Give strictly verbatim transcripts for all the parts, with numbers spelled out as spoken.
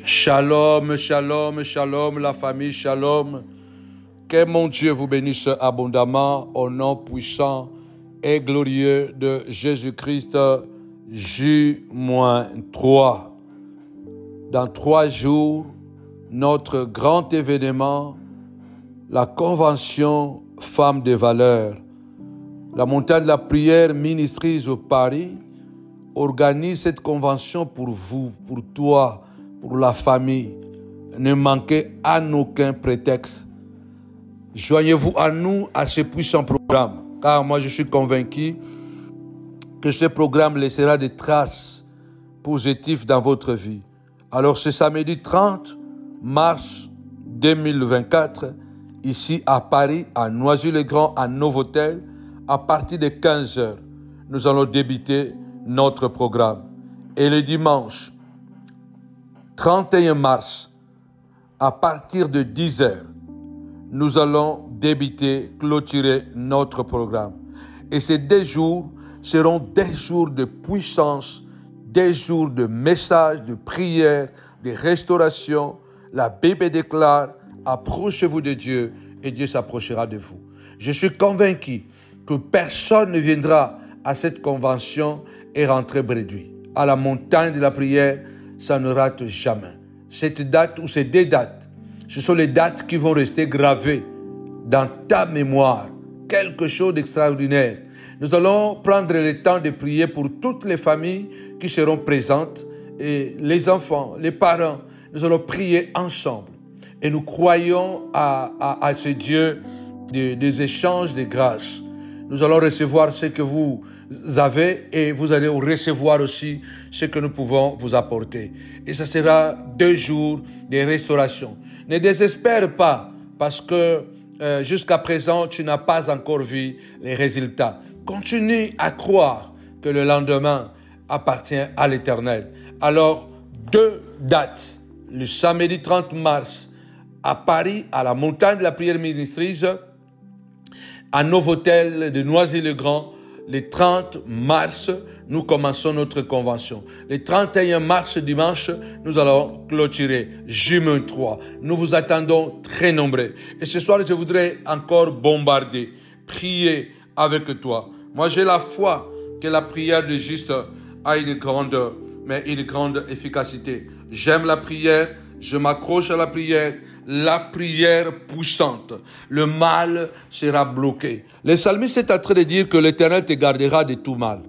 Shalom, shalom, shalom, la famille, shalom. Que mon Dieu vous bénisse abondamment au nom puissant et glorieux de Jésus-Christ, J trois. Dans trois jours, notre grand événement, la convention Femmes de valeur. La montagne de la prière Ministries au Paris organise cette convention pour vous, pour toi, pour la famille. Ne manquez à aucun prétexte. Joignez-vous à nous à ce puissant programme, car moi je suis convaincu que ce programme laissera des traces positives dans votre vie. Alors ce samedi trente mars deux mille vingt-quatre, ici à Paris, à Noisy-le-Grand, à Novotel, à partir de quinze heures, nous allons débuter notre programme. Et le dimanche trente et un mars, à partir de dix heures, nous allons débuter, clôturer notre programme. Et ces deux jours seront des jours de puissance, des jours de messages, de prière, de restauration. La Bible déclare, approchez-vous de Dieu et Dieu s'approchera de vous. Je suis convaincu que personne ne viendra à cette convention et rentrer bredouille. À la montagne de la prière, ça ne rate jamais. Cette date ou ces deux dates, ce sont les dates qui vont rester gravées dans ta mémoire. Quelque chose d'extraordinaire. Nous allons prendre le temps de prier pour toutes les familles qui seront présentes, et les enfants, les parents. Nous allons prier ensemble. Et nous croyons à, à, à ce Dieu des, des échanges de grâces. Nous allons recevoir ce que vous avez et vous allez recevoir aussi ce que nous pouvons vous apporter. Et ça sera deux jours de restauration. Ne désespère pas parce que euh, jusqu'à présent, tu n'as pas encore vu les résultats. Continue à croire que le lendemain appartient à l'Éternel. Alors, deux dates. Le samedi trente mars à Paris, à la montagne de la prière Ministries, à Novotel de Noisy-le-Grand. Le trente mars, nous commençons notre convention. Le trente et un mars, dimanche, nous allons clôturer J trois. Nous vous attendons très nombreux. Et ce soir, je voudrais encore bombarder, prier avec toi. Moi, j'ai la foi que la prière de juste a une grande, mais une grande efficacité. J'aime la prière, je m'accroche à la prière. La prière puissante, le mal sera bloqué. Le psalmiste est en train de dire que l'Éternel te gardera de tout mal.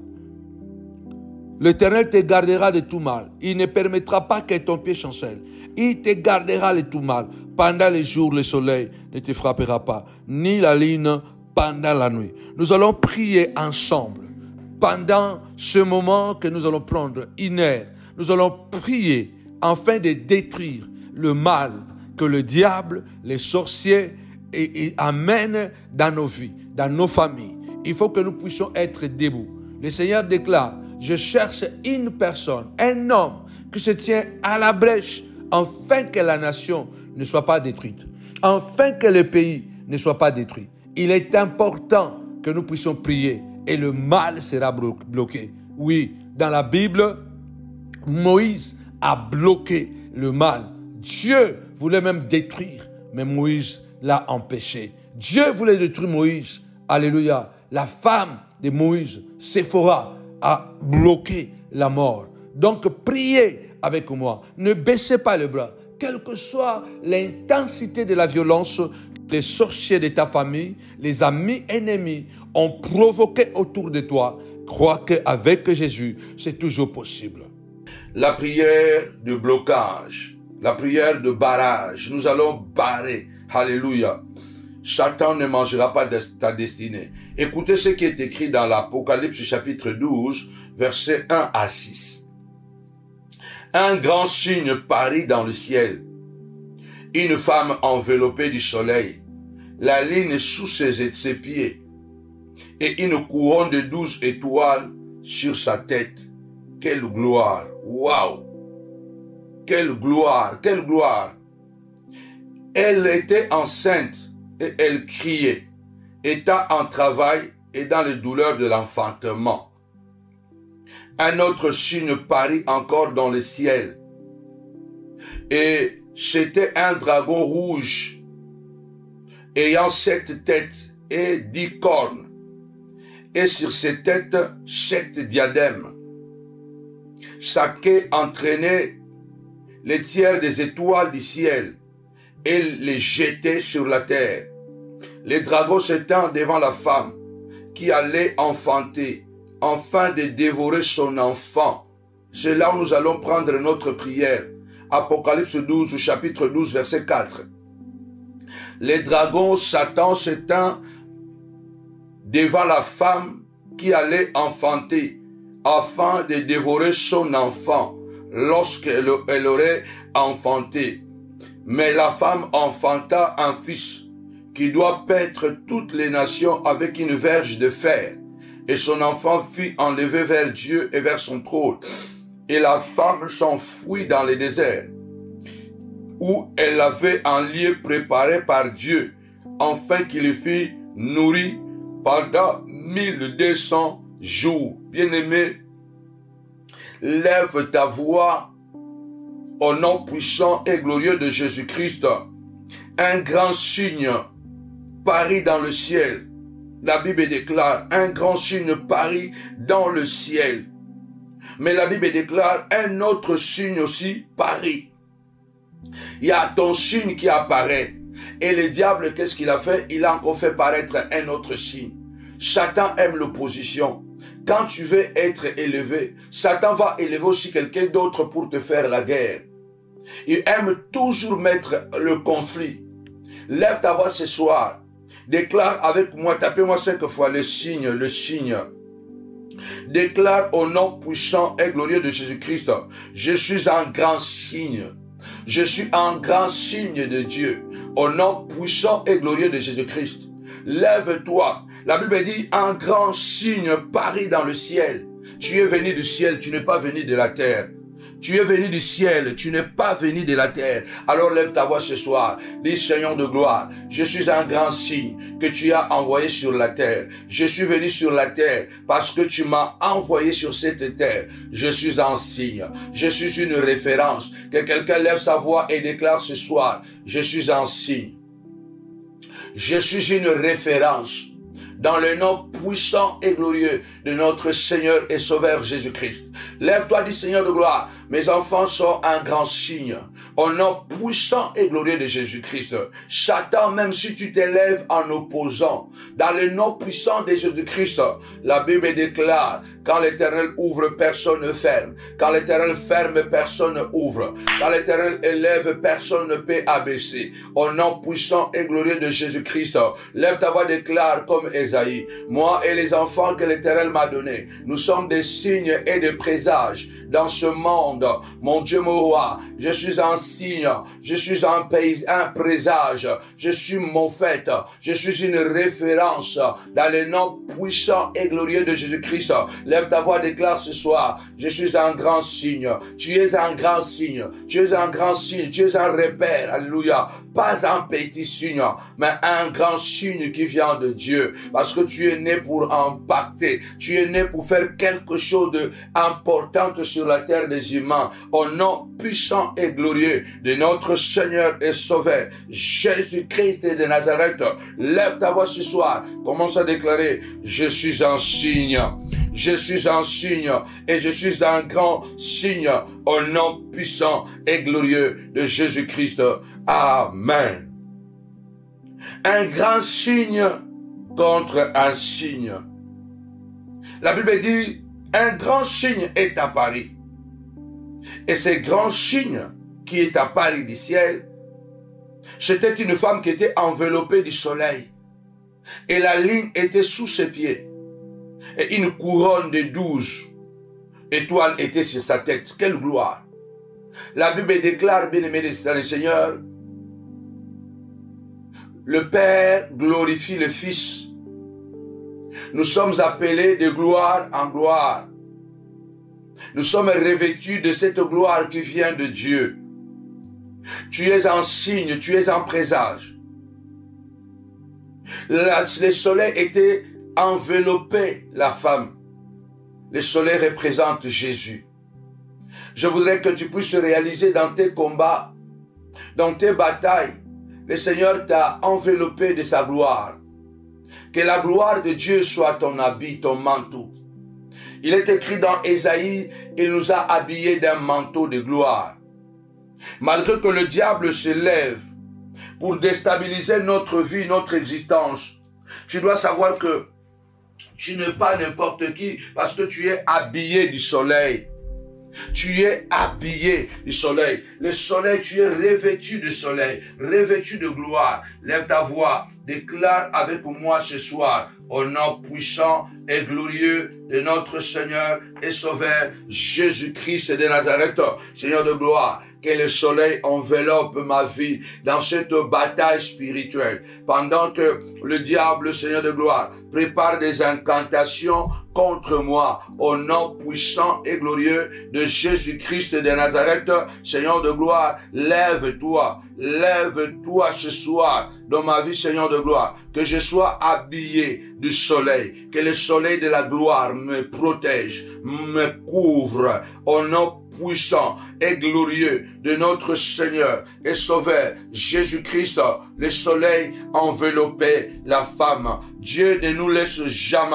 L'Éternel te gardera de tout mal. Il ne permettra pas que ton pied chancelle. Il te gardera de tout mal. Pendant les jours, le soleil ne te frappera pas, ni la lune pendant la nuit. Nous allons prier ensemble. Pendant ce moment que nous allons prendre une heure, nous allons prier afin de détruire le mal que le diable, les sorciers et, et amènent dans nos vies, dans nos familles. Il faut que nous puissions être debout. Le Seigneur déclare, je cherche une personne, un homme qui se tient à la brèche afin que la nation ne soit pas détruite, afin que le pays ne soit pas détruit. Il est important que nous puissions prier et le mal sera bloqué. Oui, dans la Bible, Moïse a bloqué le mal. Dieu voulait même détruire, mais Moïse l'a empêché. Dieu voulait détruire Moïse. Alléluia. La femme de Moïse, Séphora, a bloqué la mort. Donc, priez avec moi. Ne baissez pas les bras. Quelle que soit l'intensité de la violence, les sorciers de ta famille, les amis ennemis ont provoqué autour de toi, crois qu'avec Jésus, c'est toujours possible. La prière de blocage. La prière de barrage, nous allons barrer. Alléluia. Satan ne mangera pas de ta destinée. Écoutez ce qui est écrit dans l'Apocalypse chapitre douze, versets un à six. Un grand signe parut dans le ciel. Une femme enveloppée du soleil, la lune sous ses, ses pieds, et une couronne de douze étoiles sur sa tête. Quelle gloire! Waouh! Quelle gloire, quelle gloire. Elle était enceinte et elle criait, étant en travail et dans les douleurs de l'enfantement. Un autre signe parut encore dans le ciel. Et c'était un dragon rouge, ayant sept têtes et dix cornes, et sur ses têtes sept diadèmes. Sa queue entraînait les tiers des étoiles du ciel et les jetait sur la terre. Les dragons s'étendent devant la femme qui allait enfanter, afin de dévorer son enfant. C'est là où nous allons prendre notre prière. Apocalypse douze, chapitre douze, verset quatre. Les dragons, Satan s'étend devant la femme qui allait enfanter, afin de dévorer son enfant lorsqu'elle elle aurait enfanté. Mais la femme enfanta un fils qui doit paître toutes les nations avec une verge de fer. Et son enfant fut enlevé vers Dieu et vers son trône. Et la femme s'enfuit dans le désert, où elle avait un lieu préparé par Dieu, afin qu'il fût nourri pendant mille deux cents jours. Bien-aimé, lève ta voix au nom puissant et glorieux de Jésus-Christ. Un grand signe parit dans le ciel. La Bible déclare, un grand signe parit dans le ciel. Mais la Bible déclare, un autre signe aussi parit. Il y a ton signe qui apparaît. Et le diable, qu'est-ce qu'il a fait? Il a encore fait paraître un autre signe. Satan aime l'opposition. Quand tu veux être élevé, Satan va élever aussi quelqu'un d'autre pour te faire la guerre. Il aime toujours mettre le conflit. Lève ta voix ce soir. Déclare avec moi, tapez-moi cinq fois le signe, le signe. Déclare au nom puissant et glorieux de Jésus-Christ, je suis un grand signe. Je suis un grand signe de Dieu. Au nom puissant et glorieux de Jésus-Christ. Lève-toi. La Bible dit, un grand signe parit dans le ciel. Tu es venu du ciel, tu n'es pas venu de la terre. Tu es venu du ciel, tu n'es pas venu de la terre. Alors lève ta voix ce soir. Dis, Seigneur de gloire, je suis un grand signe que tu as envoyé sur la terre. Je suis venu sur la terre parce que tu m'as envoyé sur cette terre. Je suis un signe. Je suis une référence. Que quelqu'un lève sa voix et déclare ce soir, je suis un signe. Je suis une référence. Dans le nom puissant et glorieux de notre Seigneur et Sauveur Jésus-Christ. Lève-toi, dis Seigneur de gloire, mes enfants sont un grand signe. Au nom puissant et glorieux de Jésus-Christ. Satan, même si tu t'élèves en opposant, dans le nom puissant de Jésus-Christ, la Bible déclare, quand l'Éternel ouvre, personne ne ferme. Quand l'Éternel ferme, personne ne ouvre. Quand l'Éternel élève, personne ne peut abaisser. Au nom puissant et glorieux de Jésus-Christ, lève ta voix, déclare comme Esaïe, moi et les enfants que l'Éternel m'a donnés, nous sommes des signes et des présages dans ce monde. Mon Dieu, mon roi, je suis un signe, je suis un, pays, un présage, je suis mon fait, je suis une référence dans le nom puissant et glorieux de Jésus-Christ. Lève ta voix, déclare ce soir, je suis un grand signe, tu es un grand signe, tu es un grand signe, tu es un repère, alléluia, pas un petit signe, mais un grand signe qui vient de Dieu, parce que tu es né pour impacter, tu es né pour faire quelque chose d'important sur la terre des humains, au nom puissant et glorieux de notre Seigneur et Sauveur, Jésus-Christ de Nazareth. Lève ta voix ce soir, commence à déclarer, je suis un signe, je suis un signe, et je suis un grand signe, au nom puissant et glorieux de Jésus-Christ. Amen. Un grand signe contre un signe. La Bible dit, un grand signe est apparu. Et ce grand signe qui est apparu du ciel, c'était une femme qui était enveloppée du soleil. Et la ligne était sous ses pieds. Et une couronne de douze étoiles était sur sa tête. Quelle gloire! La Bible déclare, bien-aimé dans le Seigneur, le Père glorifie le Fils. Nous sommes appelés de gloire en gloire. Nous sommes revêtus de cette gloire qui vient de Dieu. Tu es un signe, tu es un présage. La, le soleil était enveloppé, la femme. Le soleil représente Jésus. Je voudrais que tu puisses réaliser dans tes combats dans tes batailles, le Seigneur t'a enveloppé de sa gloire. Que la gloire de Dieu soit ton habit, ton manteau. Il est écrit dans Ésaïe, il nous a habillés d'un manteau de gloire. Malgré que le diable se lève pour déstabiliser notre vie, notre existence, tu dois savoir que tu n'es pas n'importe qui parce que tu es habillé du soleil. Tu es habillé du soleil. Le soleil, tu es revêtu du soleil, revêtu de gloire. Lève ta voix, déclare avec moi ce soir, au nom puissant et glorieux de notre Seigneur et Sauveur Jésus-Christ de Nazareth, Seigneur de gloire, que le soleil enveloppe ma vie dans cette bataille spirituelle. Pendant que le diable, Seigneur de gloire, prépare des incantations contre moi, au nom puissant et glorieux de Jésus-Christ de Nazareth, Seigneur de gloire, lève-toi, lève-toi ce soir dans ma vie, Seigneur de gloire, que je sois habillé du soleil, que le soleil de la gloire me protège, me couvre, au nom puissant et glorieux de notre Seigneur et Sauveur Jésus-Christ. Le soleil enveloppait la femme. Dieu ne nous laisse jamais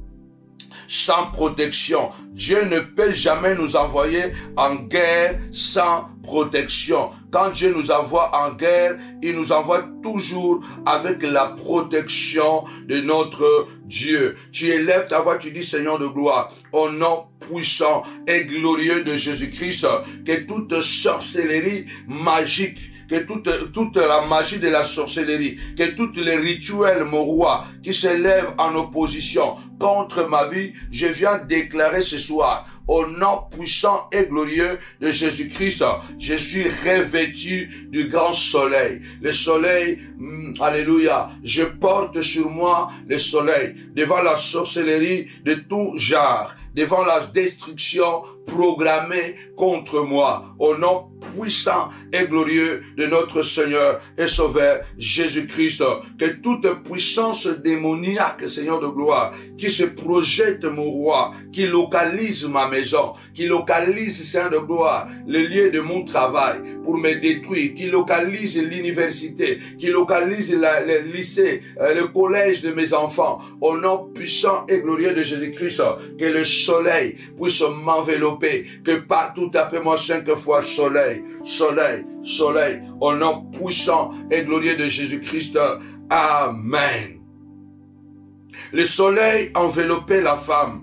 sans protection. Dieu ne peut jamais nous envoyer en guerre sans protection. Quand Dieu nous envoie en guerre, il nous envoie toujours avec la protection de notre Dieu. Tu élèves ta voix, tu dis Seigneur de gloire, au nom puissant et glorieux de Jésus-Christ, que toute sorcellerie magique, que toute, toute la magie de la sorcellerie, que tous les rituels morois qui s'élèvent en opposition contre ma vie, je viens déclarer ce soir, au nom puissant et glorieux de Jésus-Christ, je suis revêtu du grand soleil. Le soleil, mm, alléluia, je porte sur moi le soleil devant la sorcellerie de tout genre, devant la destruction programmée contre moi, au nom puissant et glorieux de notre Seigneur et Sauveur Jésus-Christ. Que toute puissance démoniaque, Seigneur de gloire, qui se projette, mon roi, qui localise ma maison, qui localise, Seigneur de gloire, le lieu de mon travail pour me détruire, qui localise l'université, qui localise la, le lycée, euh, le collège de mes enfants, au nom puissant et glorieux de Jésus-Christ, que le soleil puisse m'envelopper, que partout, tapez-moi cinq fois soleil, soleil, soleil, au nom puissant et glorieux de Jésus-Christ. Amen. Le soleil enveloppait la femme.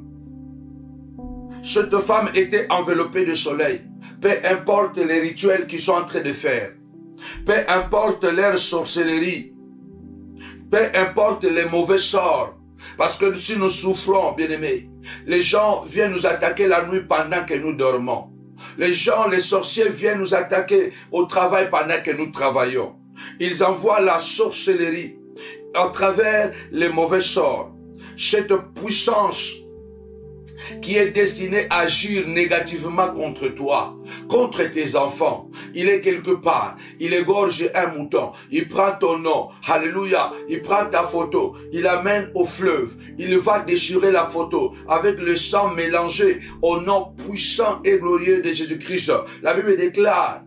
Cette femme était enveloppée de soleil. Peu importe les rituels qu'ils sont en train de faire, peu importe leur sorcellerie, peu importe les mauvais sorts, parce que si nous souffrons, bien-aimés, les gens viennent nous attaquer la nuit pendant que nous dormons. Les gens, les sorciers viennent nous attaquer au travail pendant que nous travaillons. Ils envoient la sorcellerie à travers les mauvais sorts. Cette puissance qui est destiné à agir négativement contre toi, contre tes enfants. Il est quelque part, il égorge un mouton, il prend ton nom, alléluia, il prend ta photo, il l'amène au fleuve, il va déchirer la photo avec le sang mélangé au nom puissant et glorieux de Jésus-Christ. La Bible déclare,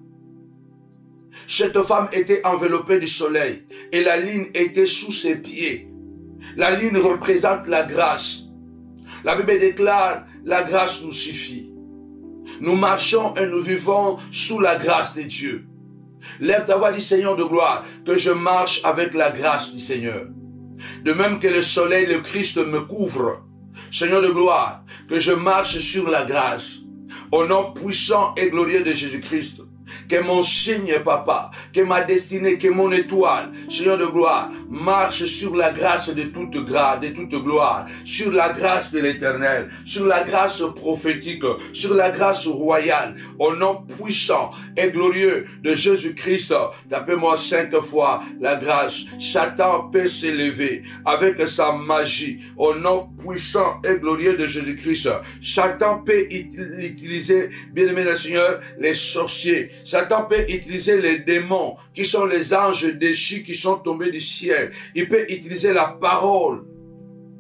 cette femme était enveloppée du soleil et la ligne était sous ses pieds. La ligne représente la grâce. La Bible déclare, la grâce nous suffit. Nous marchons et nous vivons sous la grâce de Dieu. Lève ta voix, dis Seigneur de gloire, que je marche avec la grâce du Seigneur. De même que le soleil, le Christ me couvre. Seigneur de gloire, que je marche sur la grâce. Au nom puissant et glorieux de Jésus-Christ. Que mon signe, papa, que ma destinée, que mon étoile, Seigneur de gloire, marche sur la grâce de toute grâce, de toute gloire, sur la grâce de l'Éternel, sur la grâce prophétique, sur la grâce royale, au nom puissant et glorieux de Jésus-Christ. Tapez-moi cinq fois la grâce. Satan peut s'élever avec sa magie, au nom puissant et glorieux de Jésus-Christ. Satan peut utiliser, bien-aimé le Seigneur, les sorciers. Satan peut utiliser les démons qui sont les anges déchus qui sont tombés du ciel. Il peut utiliser la parole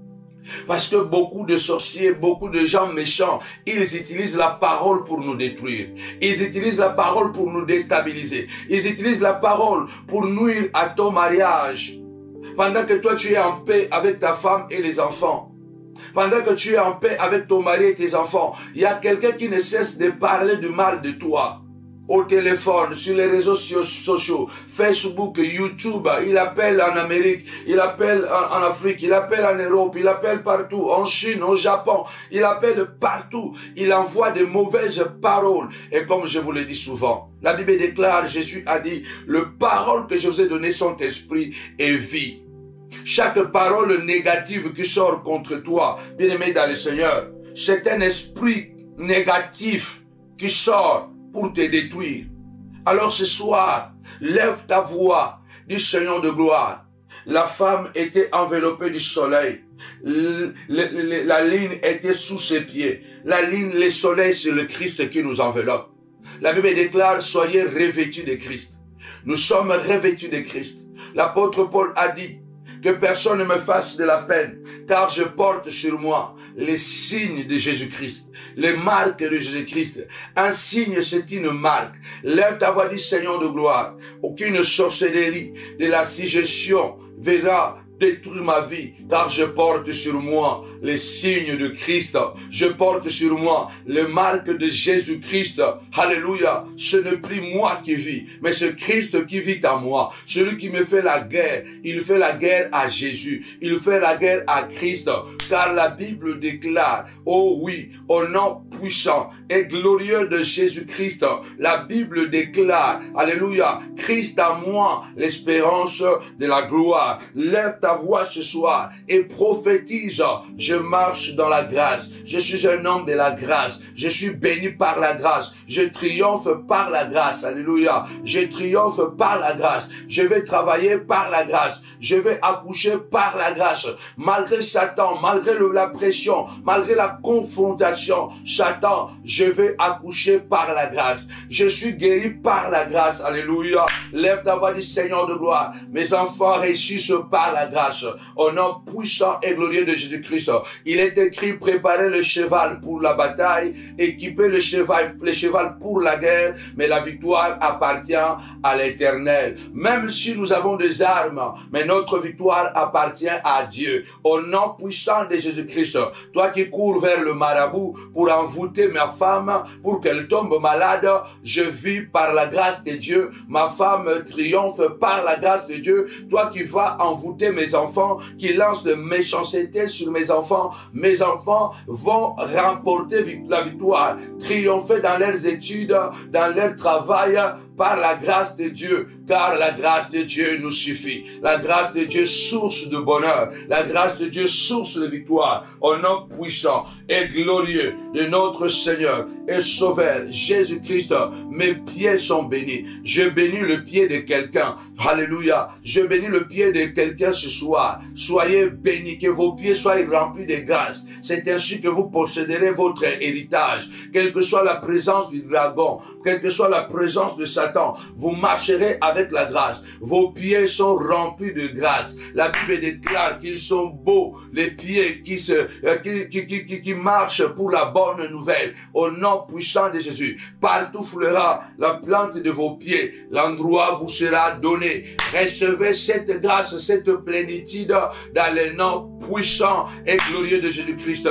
Parce que beaucoup de sorciers, beaucoup de gens méchants, ils utilisent la parole pour nous détruire. Ils utilisent la parole pour nous déstabiliser. Ils utilisent la parole pour nuire à ton mariage. Pendant que toi tu es en paix avec ta femme et les enfants. Pendant que tu es en paix avec ton mari et tes enfants, il y a quelqu'un qui ne cesse de parler du mal de toi. Au téléphone, sur les réseaux sociaux, Facebook, YouTube, il appelle en Amérique, il appelle en, en Afrique, il appelle en Europe, il appelle partout, en Chine, au Japon, il appelle partout. Il envoie de mauvaises paroles. Et comme je vous le dis souvent, la Bible déclare, Jésus a dit, le parole que je vous ai donné sont esprit et vie. Chaque parole négative qui sort contre toi, bien-aimé dans le Seigneur, c'est un esprit négatif qui sort pour te détruire. Alors ce soir, lève ta voix, dis Seigneur de gloire. La femme était enveloppée du soleil. Le, le, le, la ligne était sous ses pieds. La ligne, le soleil, c'est le Christ qui nous enveloppe. La Bible déclare, soyez revêtus de Christ. Nous sommes revêtus de Christ. L'apôtre Paul a dit, que personne ne me fasse de la peine, car je porte sur moi les signes de Jésus-Christ, les marques de Jésus-Christ. Un signe, c'est une marque. Lève ta voix, dis Seigneur de gloire. Aucune sorcellerie de la suggestion verra détruire ma vie, car je porte sur moi les signes de Christ. Je porte sur moi les marques de Jésus-Christ. Alléluia. Ce n'est plus moi qui vis, mais c'est Christ qui vit en moi. Celui qui me fait la guerre, il fait la guerre à Jésus. Il fait la guerre à Christ. Car la Bible déclare, oh oui, au nom puissant et glorieux de Jésus-Christ, la Bible déclare, alléluia, Christ en moi, l'espérance de la gloire. Lève ta voix ce soir et prophétise. Je marche dans la grâce. Je suis un homme de la grâce. Je suis béni par la grâce. Je triomphe par la grâce. Alléluia. Je triomphe par la grâce. Je vais travailler par la grâce. Je vais accoucher par la grâce. Malgré Satan, malgré le, la pression, malgré la confrontation, Satan, je vais accoucher par la grâce. Je suis guéri par la grâce. Alléluia. Lève ta voix du Seigneur de gloire. Mes enfants réussissent par la grâce. Au nom puissant et glorieux de Jésus-Christ. Il est écrit, préparez le cheval pour la bataille, équipez le cheval, le cheval pour la guerre, mais la victoire appartient à l'Éternel. Même si nous avons des armes, mais notre victoire appartient à Dieu. Au nom puissant de Jésus-Christ, toi qui cours vers le marabout pour envoûter ma femme, pour qu'elle tombe malade, je vis par la grâce de Dieu. Ma femme triomphe par la grâce de Dieu. Toi qui vas envoûter mes enfants, qui lance de méchanceté sur mes enfants, mes enfants vont remporter la victoire, triompher dans leurs études, dans leur travail, par la grâce de Dieu, car la grâce de Dieu nous suffit. La grâce de Dieu, source de bonheur. La grâce de Dieu, source de victoire. Au nom puissant et glorieux de notre Seigneur et Sauveur Jésus-Christ, mes pieds sont bénis. Je bénis le pied de quelqu'un. Alléluia. Je bénis le pied de quelqu'un ce soir. Soyez bénis, que vos pieds soient remplis de grâce. C'est ainsi que vous posséderez votre héritage. Quelle que soit la présence du dragon, quelle que soit la présence de Satan, vous marcherez avec la grâce. Vos pieds sont remplis de grâce. La Bible déclare qu'ils sont beaux, les pieds qui se, euh, qui, qui, qui, qui, qui marchent pour la bonne nouvelle. Au nom puissant de Jésus, partout fleura la plante de vos pieds. L'endroit vous sera donné. Recevez cette grâce, cette plénitude dans le nom puissant et glorieux de Jésus-Christ.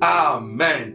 Amen.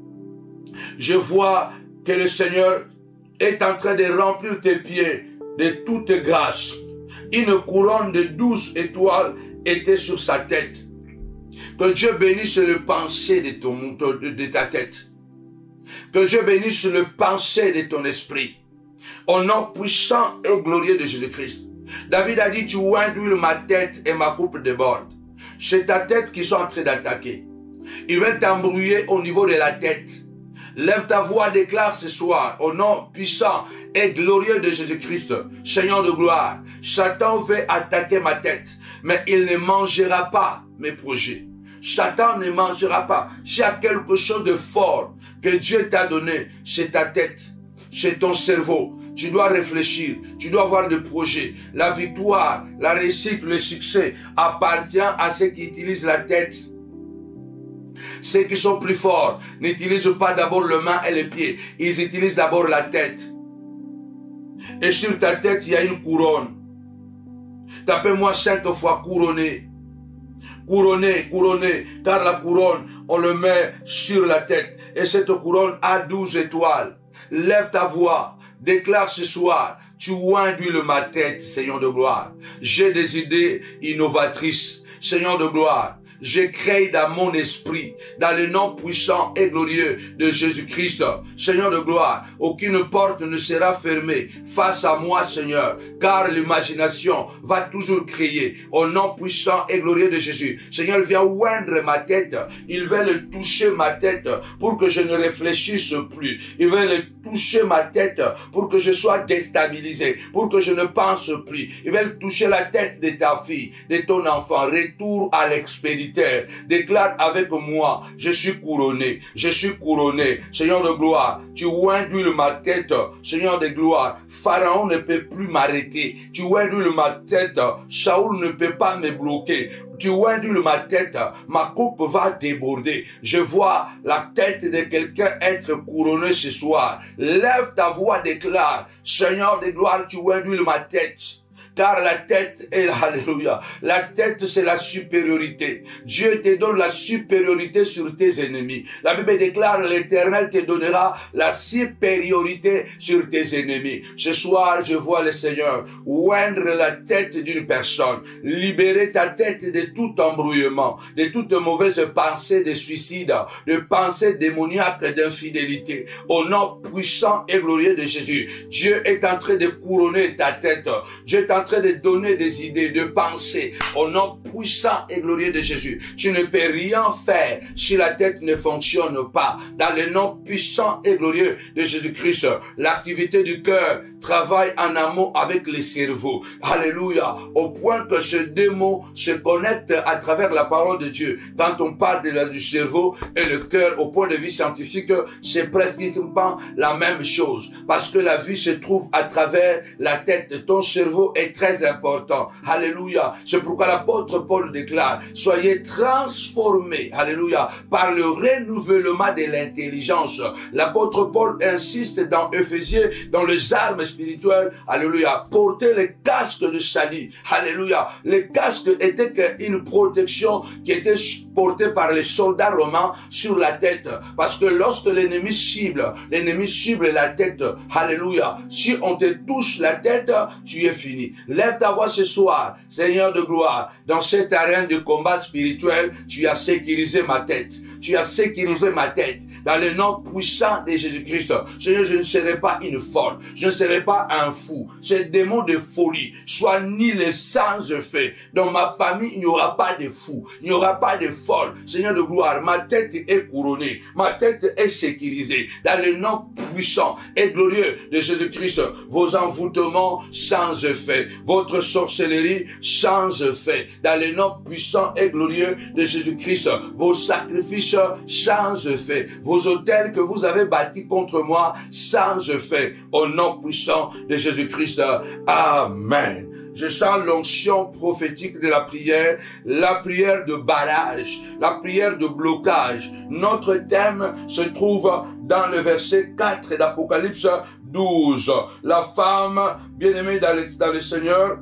Je vois que le Seigneur est en train de remplir tes pieds de toute grâce. Une couronne de douze étoiles était sur sa tête. Que Dieu bénisse le pensée de, ton, de ta tête. Que Dieu bénisse le pensée de ton esprit. Au nom puissant et glorieux de Jésus-Christ. David a dit, tu oinduis ma tête et ma coupe déborde. C'est ta tête qu'ils sont en train d'attaquer. Ils veulent t'embrouiller au niveau de la tête. Lève ta voix, déclare ce soir, au nom puissant et glorieux de Jésus-Christ, Seigneur de gloire, Satan veut attaquer ma tête, mais il ne mangera pas mes projets. Satan ne mangera pas. S'il y a quelque chose de fort que Dieu t'a donné, c'est ta tête, c'est ton cerveau. Tu dois réfléchir, tu dois avoir des projets. La victoire, la réussite, le succès appartient à ceux qui utilisent la tête. Ceux qui sont plus forts n'utilisent pas d'abord les mains et les pieds. Ils utilisent d'abord la tête. Et sur ta tête, il y a une couronne. Tapez-moi cinq fois couronné. Couronné, couronné, car la couronne, on le met sur la tête. Et cette couronne a douze étoiles. Lève ta voix, déclare ce soir, tu induis ma tête, Seigneur de gloire. J'ai des idées innovatrices, Seigneur de gloire. Je crée dans mon esprit, dans le nom puissant et glorieux de Jésus-Christ. Seigneur de gloire, aucune porte ne sera fermée face à moi, Seigneur, car l'imagination va toujours créer au nom puissant et glorieux de Jésus. Seigneur, viens oindre ma tête. Il veut le toucher ma tête pour que je ne réfléchisse plus. Il veut le toucher ma tête pour que je sois déstabilisé, pour que je ne pense plus. Il veut toucher la tête de ta fille, de ton enfant. Retour à l'expédition. Déclare avec moi, je suis couronné, je suis couronné, Seigneur de gloire, tu induis ma tête, Seigneur de gloire, Pharaon ne peut plus m'arrêter, tu induis ma tête, Saoul ne peut pas me bloquer, tu induis ma tête, ma coupe va déborder, je vois la tête de quelqu'un être couronné ce soir, lève ta voix, déclare, Seigneur de gloire, tu induis ma tête. Car la tête est alléluia. La tête, c'est la supériorité. Dieu te donne la supériorité sur tes ennemis. La Bible déclare, l'Éternel te donnera la supériorité sur tes ennemis. Ce soir, je vois le Seigneur oindre la tête d'une personne, libérer ta tête de tout embrouillement, de toute mauvaise pensée de suicide, de pensée démoniaque d'infidélité. Au nom puissant et glorieux de Jésus, Dieu est en train de couronner ta tête. Dieu est en train de donner des idées, de penser au nom puissant et glorieux de Jésus. Tu ne peux rien faire si la tête ne fonctionne pas. Dans le nom puissant et glorieux de Jésus-Christ, l'activité du cœur travaille en amont avec le cerveau. Alléluia. Au point que ce deux mots se connectent à travers la parole de Dieu. Quand on parle de la, du cerveau et le cœur au point de vue scientifique, c'est pratiquement la même chose. Parce que la vie se trouve à travers la tête. Ton cerveau est très important. Alléluia. C'est pourquoi l'apôtre Paul déclare, soyez transformés, alléluia, par le renouvellement de l'intelligence. L'apôtre Paul insiste dans Éphésiens, dans les armes spirituelles, alléluia, portez le casque de salut, alléluia. Le casque était une protection qui était portée par les soldats romains sur la tête. Parce que lorsque l'ennemi cible, l'ennemi cible la tête, alléluia, si on te touche la tête, tu es fini. Lève ta voix ce soir, Seigneur de gloire. Dans cette arène de combat spirituel, tu as sécurisé ma tête. Tu as sécurisé ma tête. Dans le nom puissant de Jésus-Christ. Seigneur, je ne serai pas une folle. Je ne serai pas un fou. Ces démons de folie soient ni les sans effet. Dans ma famille, il n'y aura pas de fou. Il n'y aura pas de folle. Seigneur de gloire, ma tête est couronnée. Ma tête est sécurisée. Dans le nom puissant et glorieux de Jésus-Christ, vos envoûtements sans effet. Votre sorcellerie sans effet. Dans le nom puissant et glorieux de Jésus-Christ, vos sacrifices sans effet. Vos autels que vous avez bâtis contre moi sans effet. Au nom puissant de Jésus-Christ. Amen. Je sens l'onction prophétique de la prière, la prière de barrage, la prière de blocage. Notre thème se trouve dans le verset quatre d'Apocalypse douze. La femme bien-aimée dans le, dans le Seigneur,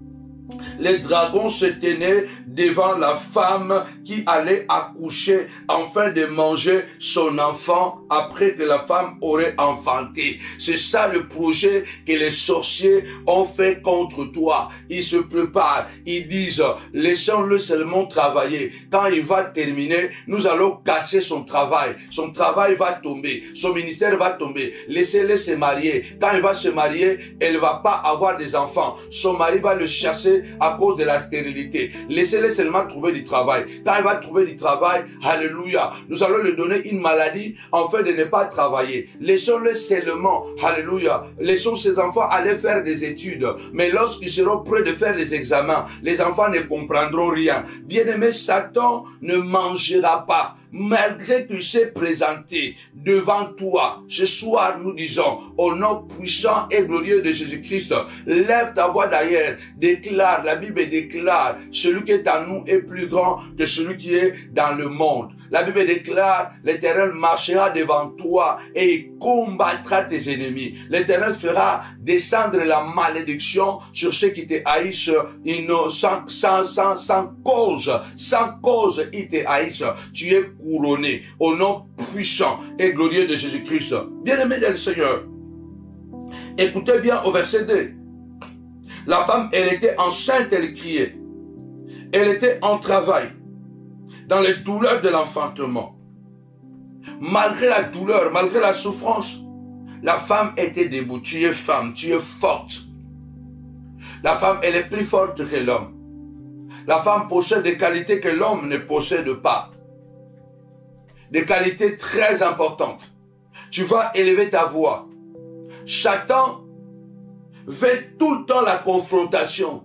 les dragons se tenaient devant la femme qui allait accoucher afin de manger son enfant après que la femme aurait enfanté. C'est ça le projet que les sorciers ont fait contre toi. Ils se préparent, ils disent, laissons-le seulement travailler. Quand il va terminer, nous allons casser son travail. Son travail va tomber, son ministère va tomber. Laissez-le se marier. Quand il va se marier, elle ne va pas avoir des enfants. Son mari va le chasser à cause de la stérilité. Laissez-le seulement trouver du travail. Quand il va trouver du travail, alléluia, nous allons lui donner une maladie afin de ne pas travailler. Laissons-le seulement, alléluia, laissons ses enfants aller faire des études. Mais lorsqu'ils seront prêts de faire les examens, les enfants ne comprendront rien. Bien-aimé, Satan ne mangera pas. Malgré qu'il s'est présenté devant toi, ce soir nous disons, au nom puissant et glorieux de Jésus-Christ, lève ta voix d'ailleurs, déclare, la Bible déclare, celui qui est en nous est plus grand que celui qui est dans le monde. La Bible déclare, l'Éternel marchera devant toi et il combattra tes ennemis. L'Éternel fera descendre la malédiction sur ceux qui te haïssent sans, sans, sans, sans cause. Sans cause, ils te haïssent. Tu es couronné au nom puissant et glorieux de Jésus-Christ. Bien-aimé dans le Seigneur, écoutez bien au verset deux. La femme, elle était enceinte, elle criait. Elle était en travail, dans les douleurs de l'enfantement. Malgré la douleur, malgré la souffrance, la femme était debout. Tu es femme, tu es forte. La femme, elle est plus forte que l'homme. La femme possède des qualités que l'homme ne possède pas. Des qualités très importantes. Tu vas élever ta voix. Satan veut tout le temps la confrontation.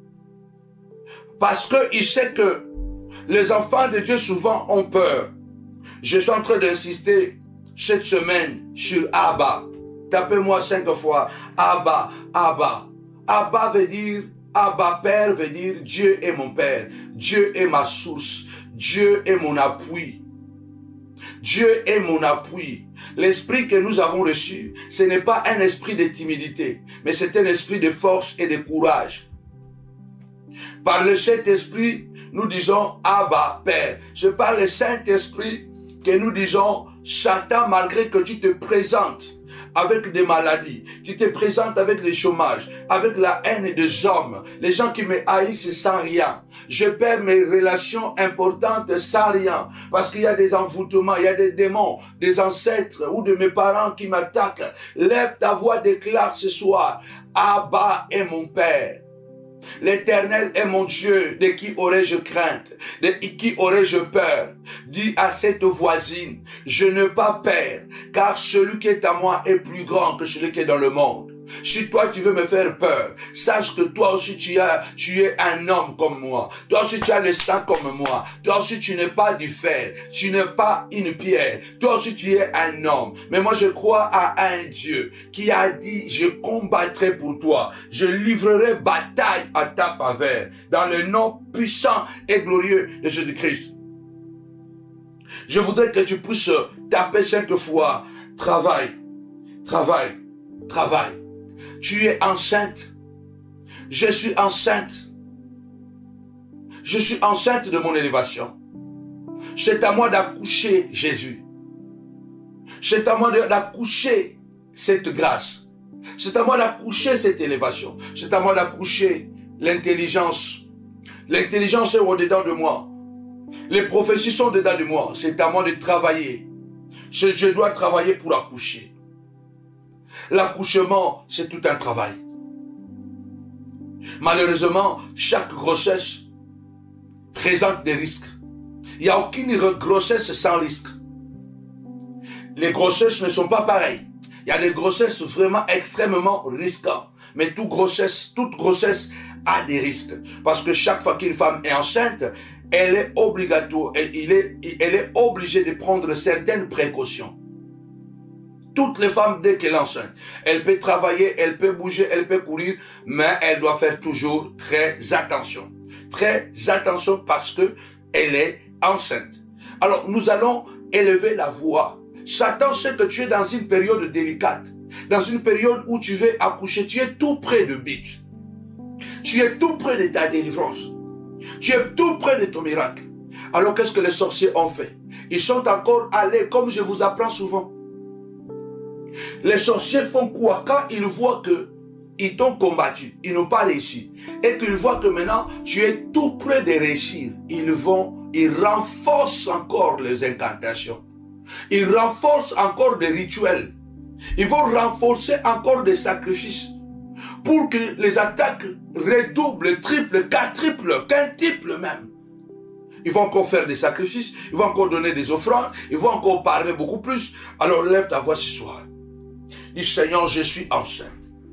Parce qu'il sait que les enfants de Dieu souvent ont peur. Je suis en train d'insister cette semaine sur Abba. Tapez-moi cinq fois. Abba, Abba. Abba veut dire, Abba Père veut dire Dieu est mon Père. Dieu est ma source. Dieu est mon appui. Dieu est mon appui. L'esprit que nous avons reçu, ce n'est pas un esprit de timidité, mais c'est un esprit de force et de courage. Par le Saint-Esprit, nous disons Abba, Père. C'est par le Saint-Esprit que nous disons Satan, malgré que tu te présentes avec des maladies, tu te présentes avec le chômage, avec la haine des hommes, les gens qui me haïssent sans rien. Je perds mes relations importantes sans rien, parce qu'il y a des envoûtements, il y a des démons, des ancêtres ou de mes parents qui m'attaquent. Lève ta voix, déclare ce soir, Abba est mon Père. L'Éternel est mon Dieu, de qui aurais-je crainte, de qui aurais-je peur? Dis à cette voisine, je n'ai pas peur, car celui qui est à moi est plus grand que celui qui est dans le monde. Si toi tu veux me faire peur, sache que toi aussi tu, as, tu es un homme comme moi. Toi aussi tu as le sang comme moi. Toi aussi tu n'es pas du fer. Tu n'es pas une pierre. Toi aussi tu es un homme. Mais moi je crois à un Dieu qui a dit, je combattrai pour toi. Je livrerai bataille à ta faveur. Dans le nom puissant et glorieux de Jésus-Christ. Je voudrais que tu puisses taper cinq fois. Travail, travail, travail. Tu es enceinte. Je suis enceinte. Je suis enceinte de mon élévation. C'est à moi d'accoucher Jésus. C'est à moi d'accoucher cette grâce. C'est à moi d'accoucher cette élévation. C'est à moi d'accoucher l'intelligence. L'intelligence est au-dedans de moi. Les prophéties sont dedans de moi. C'est à moi de travailler. Je, je dois travailler pour accoucher. L'accouchement, c'est tout un travail. Malheureusement, chaque grossesse présente des risques. Il n'y a aucune grossesse sans risque. Les grossesses ne sont pas pareilles. Il y a des grossesses vraiment extrêmement risquantes. Mais toute grossesse, toute grossesse a des risques. Parce que chaque fois qu'une femme est enceinte, elle est obligatoire, elle est, elle est obligée de prendre certaines précautions. Toutes les femmes, dès qu'elle est enceinte, elle peut travailler, elle peut bouger, elle peut courir, mais elle doit faire toujours très attention. Très attention parce que elle est enceinte. Alors, nous allons élever la voix. Satan sait que tu es dans une période délicate, dans une période où tu veux accoucher, tu es tout près de but. Tu es tout près de ta délivrance. Tu es tout près de ton miracle. Alors, qu'est-ce que les sorciers ont fait? Ils sont encore allés, comme je vous apprends souvent. Les sorciers font quoi? Quand ils voient que ils t'ont combattu, ils n'ont pas réussi, et qu'ils voient que maintenant tu es tout près de réussir, ils vont, ils renforcent encore les incantations, ils renforcent encore des rituels, ils vont renforcer encore des sacrifices, pour que les attaques redoublent, triplent, quadruplent, quintuplent même. Ils vont encore faire des sacrifices, ils vont encore donner des offrandes, ils vont encore parler beaucoup plus. Alors lève ta voix ce soir. Dis, Seigneur, je suis enceinte.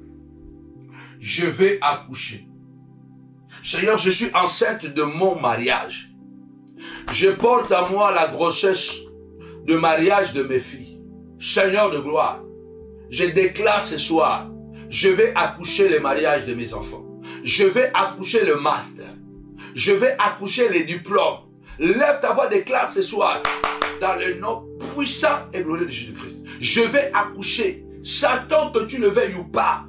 Je vais accoucher. Seigneur, je suis enceinte de mon mariage. Je porte à moi la grossesse de mariage de mes filles. Seigneur de gloire, je déclare ce soir, je vais accoucher le mariage de mes enfants. Je vais accoucher le master. Je vais accoucher les diplômes, Lève ta voix, déclare ce soir, dans le nom puissant et glorieux de Jésus-Christ. Je vais accoucher. Satan, que tu le veuilles ou pas,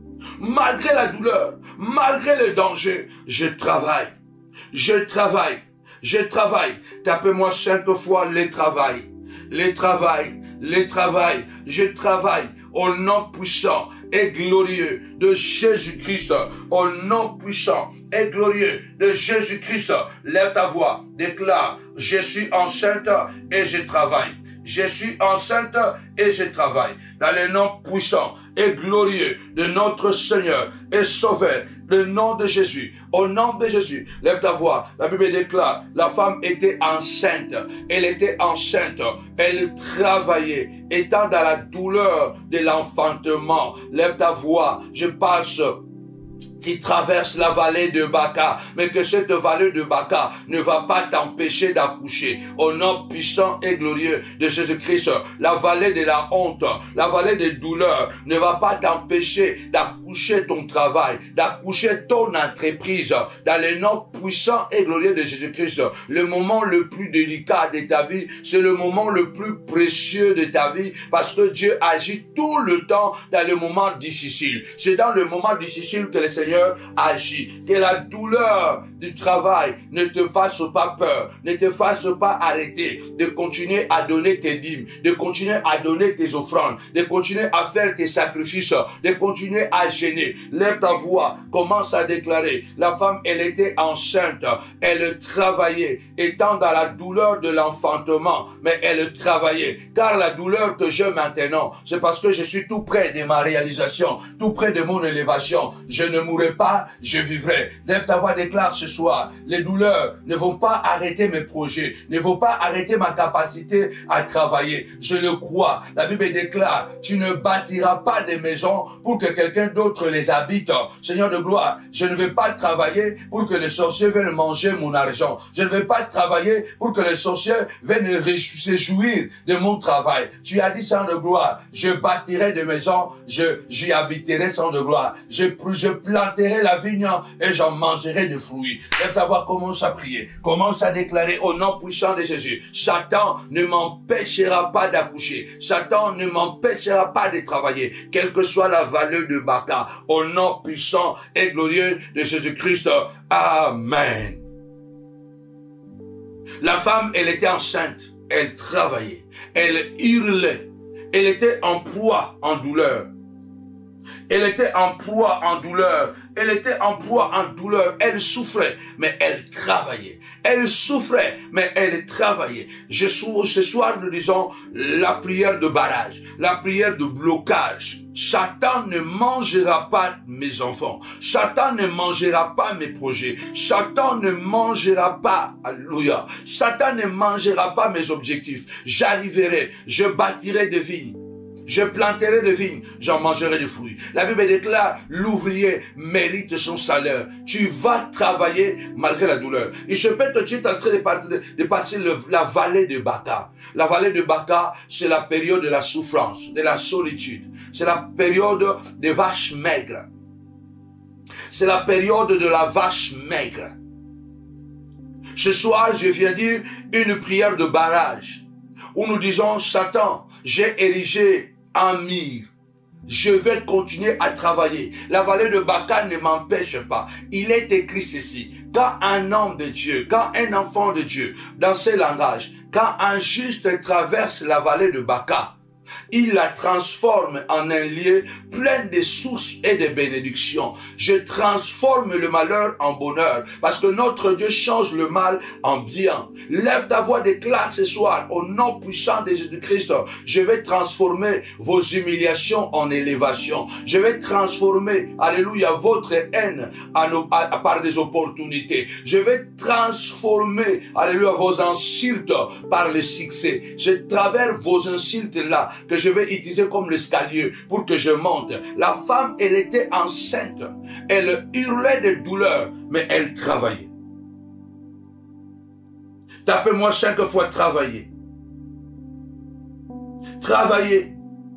malgré la douleur, malgré le danger, je travaille. Je travaille. Je travaille. Tapez-moi cinq fois les travail. Les travail. Les travail. Je travaille au nom puissant et glorieux de Jésus-Christ. Au nom puissant et glorieux de Jésus-Christ. Lève ta voix. Déclare, je suis enceinte et je travaille. Je suis enceinte et je travaille. Dans le nom puissant et glorieux de notre Seigneur et Sauveur, le nom de Jésus, au nom de Jésus, lève ta voix. La Bible déclare, la femme était enceinte, elle était enceinte, elle travaillait, étant dans la douleur de l'enfantement. Lève ta voix, je passe qui traverse la vallée de Baca, mais que cette vallée de Baca ne va pas t'empêcher d'accoucher. Au nom puissant et glorieux de Jésus-Christ, la vallée de la honte, la vallée des douleurs ne va pas t'empêcher d'accoucher ton travail, d'accoucher ton entreprise. Dans le nom puissant et glorieux de Jésus-Christ, le moment le plus délicat de ta vie, c'est le moment le plus précieux de ta vie, parce que Dieu agit tout le temps dans le moment difficile. C'est dans le moment difficile que le Seigneur agit. Que la douleur du travail ne te fasse pas peur, ne te fasse pas arrêter de continuer à donner tes dîmes, de continuer à donner tes offrandes, de continuer à faire tes sacrifices, de continuer à gêner. Lève ta voix, commence à déclarer. La femme, elle était enceinte, elle travaillait, étant dans la douleur de l'enfantement, mais elle travaillait. Car la douleur que j'ai maintenant, c'est parce que je suis tout près de ma réalisation, tout près de mon élévation. Je ne mourrai pas, je vivrai. Lève ta voix, déclare ce soir. Les douleurs ne vont pas arrêter mes projets, ne vont pas arrêter ma capacité à travailler. Je le crois. La Bible déclare, tu ne bâtiras pas des maisons pour que quelqu'un d'autre les habite. Seigneur de gloire, je ne vais pas travailler pour que les sorciers viennent manger mon argent. Je ne vais pas travailler pour que les sorciers viennent se jouir de mon travail. Tu as dit, Seigneur de gloire, je bâtirai des maisons, je, j'y habiterai, Seigneur de gloire. Je, je planterai la vigne et j'en mangerai des fruits. Lève ta voix, commence à prier. Commence à déclarer au nom puissant de Jésus. Satan ne m'empêchera pas d'accoucher. Satan ne m'empêchera pas de travailler. Quelle que soit la vallée de Baca. Au nom puissant et glorieux de Jésus-Christ. Amen. La femme, elle était enceinte. Elle travaillait. Elle hurlait. Elle était en proie, en douleur. Elle était en proie, en douleur. Elle était en proie, en douleur. Elle souffrait, mais elle travaillait. Elle souffrait, mais elle travaillait. Je, ce soir, nous disons la prière de barrage, la prière de blocage. Satan ne mangera pas mes enfants. Satan ne mangera pas mes projets. Satan ne mangera pas, alléluia. Satan ne mangera pas mes objectifs. J'arriverai, je bâtirai des vignes. Je planterai des vignes, j'en mangerai des fruits. La Bible déclare, l'ouvrier mérite son salaire. Tu vas travailler malgré la douleur. Il se peut que tu es en train de, de, de passer le, la vallée de Baca. La vallée de Baca, c'est la période de la souffrance, de la solitude. C'est la période des vaches maigres. C'est la période de la vache maigre. Ce soir, je viens dire une prière de barrage où nous disons, Satan, j'ai érigé un mur. Je vais continuer à travailler. La vallée de Baca ne m'empêche pas. Il est écrit ceci. Quand un homme de Dieu, quand un enfant de Dieu, dans ce langage, quand un juste traverse la vallée de Baca, il la transforme en un lieu plein de sources et de bénédictions. Je transforme le malheur en bonheur, parce que notre Dieu change le mal en bien. Lève ta voix, déclare ce soir, au nom puissant de Jésus-Christ, je vais transformer vos humiliations en élévation. Je vais transformer, alléluia, votre haine à nos, à, à, par des opportunités. Je vais transformer, alléluia, vos insultes par le succès. C'est à travers vos insultes là que je vais utiliser comme l'escalier pour que je monte. La femme, elle était enceinte. Elle hurlait de douleur, mais elle travaillait. Tapez-moi cinq fois travailler. Travailler.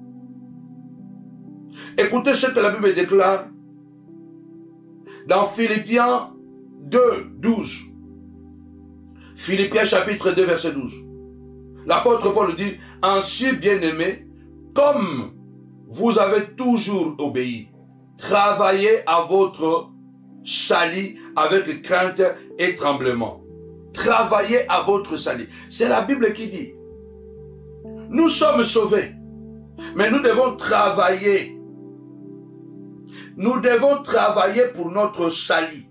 Écoutez ce que la Bible déclare dans Philippiens deux, douze. Philippiens chapitre deux, verset douze. L'apôtre Paul dit, ainsi bien-aimés, comme vous avez toujours obéi, travaillez à votre salut avec crainte et tremblement. Travaillez à votre salut. C'est la Bible qui dit. Nous sommes sauvés, mais nous devons travailler. Nous devons travailler pour notre salut.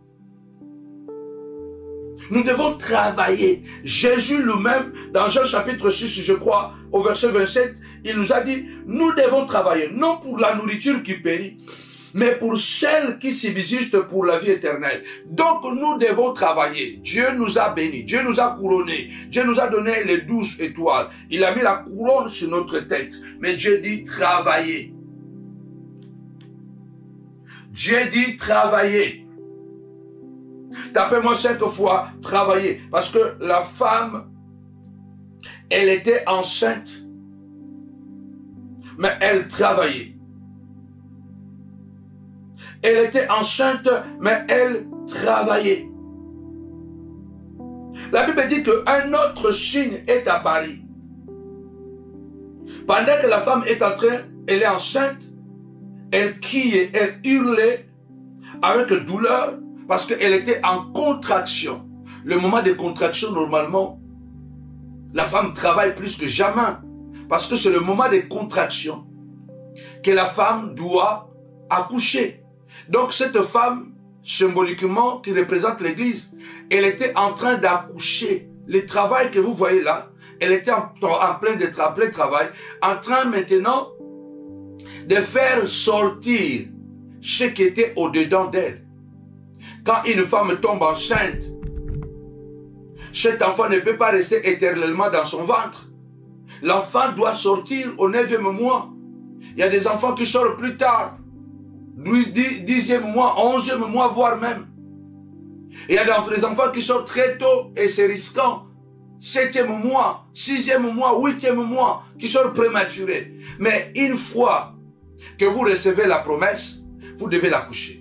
Nous devons travailler. Jésus lui-même, dans Jean chapitre six, je crois, au verset vingt-sept, il nous a dit, nous devons travailler, non pour la nourriture qui périt, mais pour celle qui subsiste pour la vie éternelle. Donc nous devons travailler. Dieu nous a bénis, Dieu nous a couronnés, Dieu nous a donné les douze étoiles. Il a mis la couronne sur notre tête. Mais Dieu dit travailler. Dieu dit travailler. Tapez-moi cinq fois travailler. Parce que la femme, elle était enceinte, mais elle travaillait. Elle était enceinte, mais elle travaillait. La Bible dit qu'un autre signe est apparu. Pendant que la femme est en train, elle est enceinte, elle criait, elle hurlait avec douleur parce qu'elle était en contraction. Le moment de contraction, normalement, la femme travaille plus que jamais parce que c'est le moment de contraction que la femme doit accoucher. Donc cette femme, symboliquement, qui représente l'église, elle était en train d'accoucher. Le travail que vous voyez là, elle était en, en plein, de tra plein travail, en train maintenant de faire sortir ce qui était au-dedans d'elle. Quand une femme tombe enceinte, cet enfant ne peut pas rester éternellement dans son ventre. L'enfant doit sortir au neuvième mois. Il y a des enfants qui sortent plus tard. Dixième mois, onzième mois, voire même. Il y a des enfants qui sortent très tôt et c'est risquant. Septième mois, sixième mois, huitième mois, qui sortent prématurés. Mais une fois que vous recevez la promesse, vous devez l'accoucher.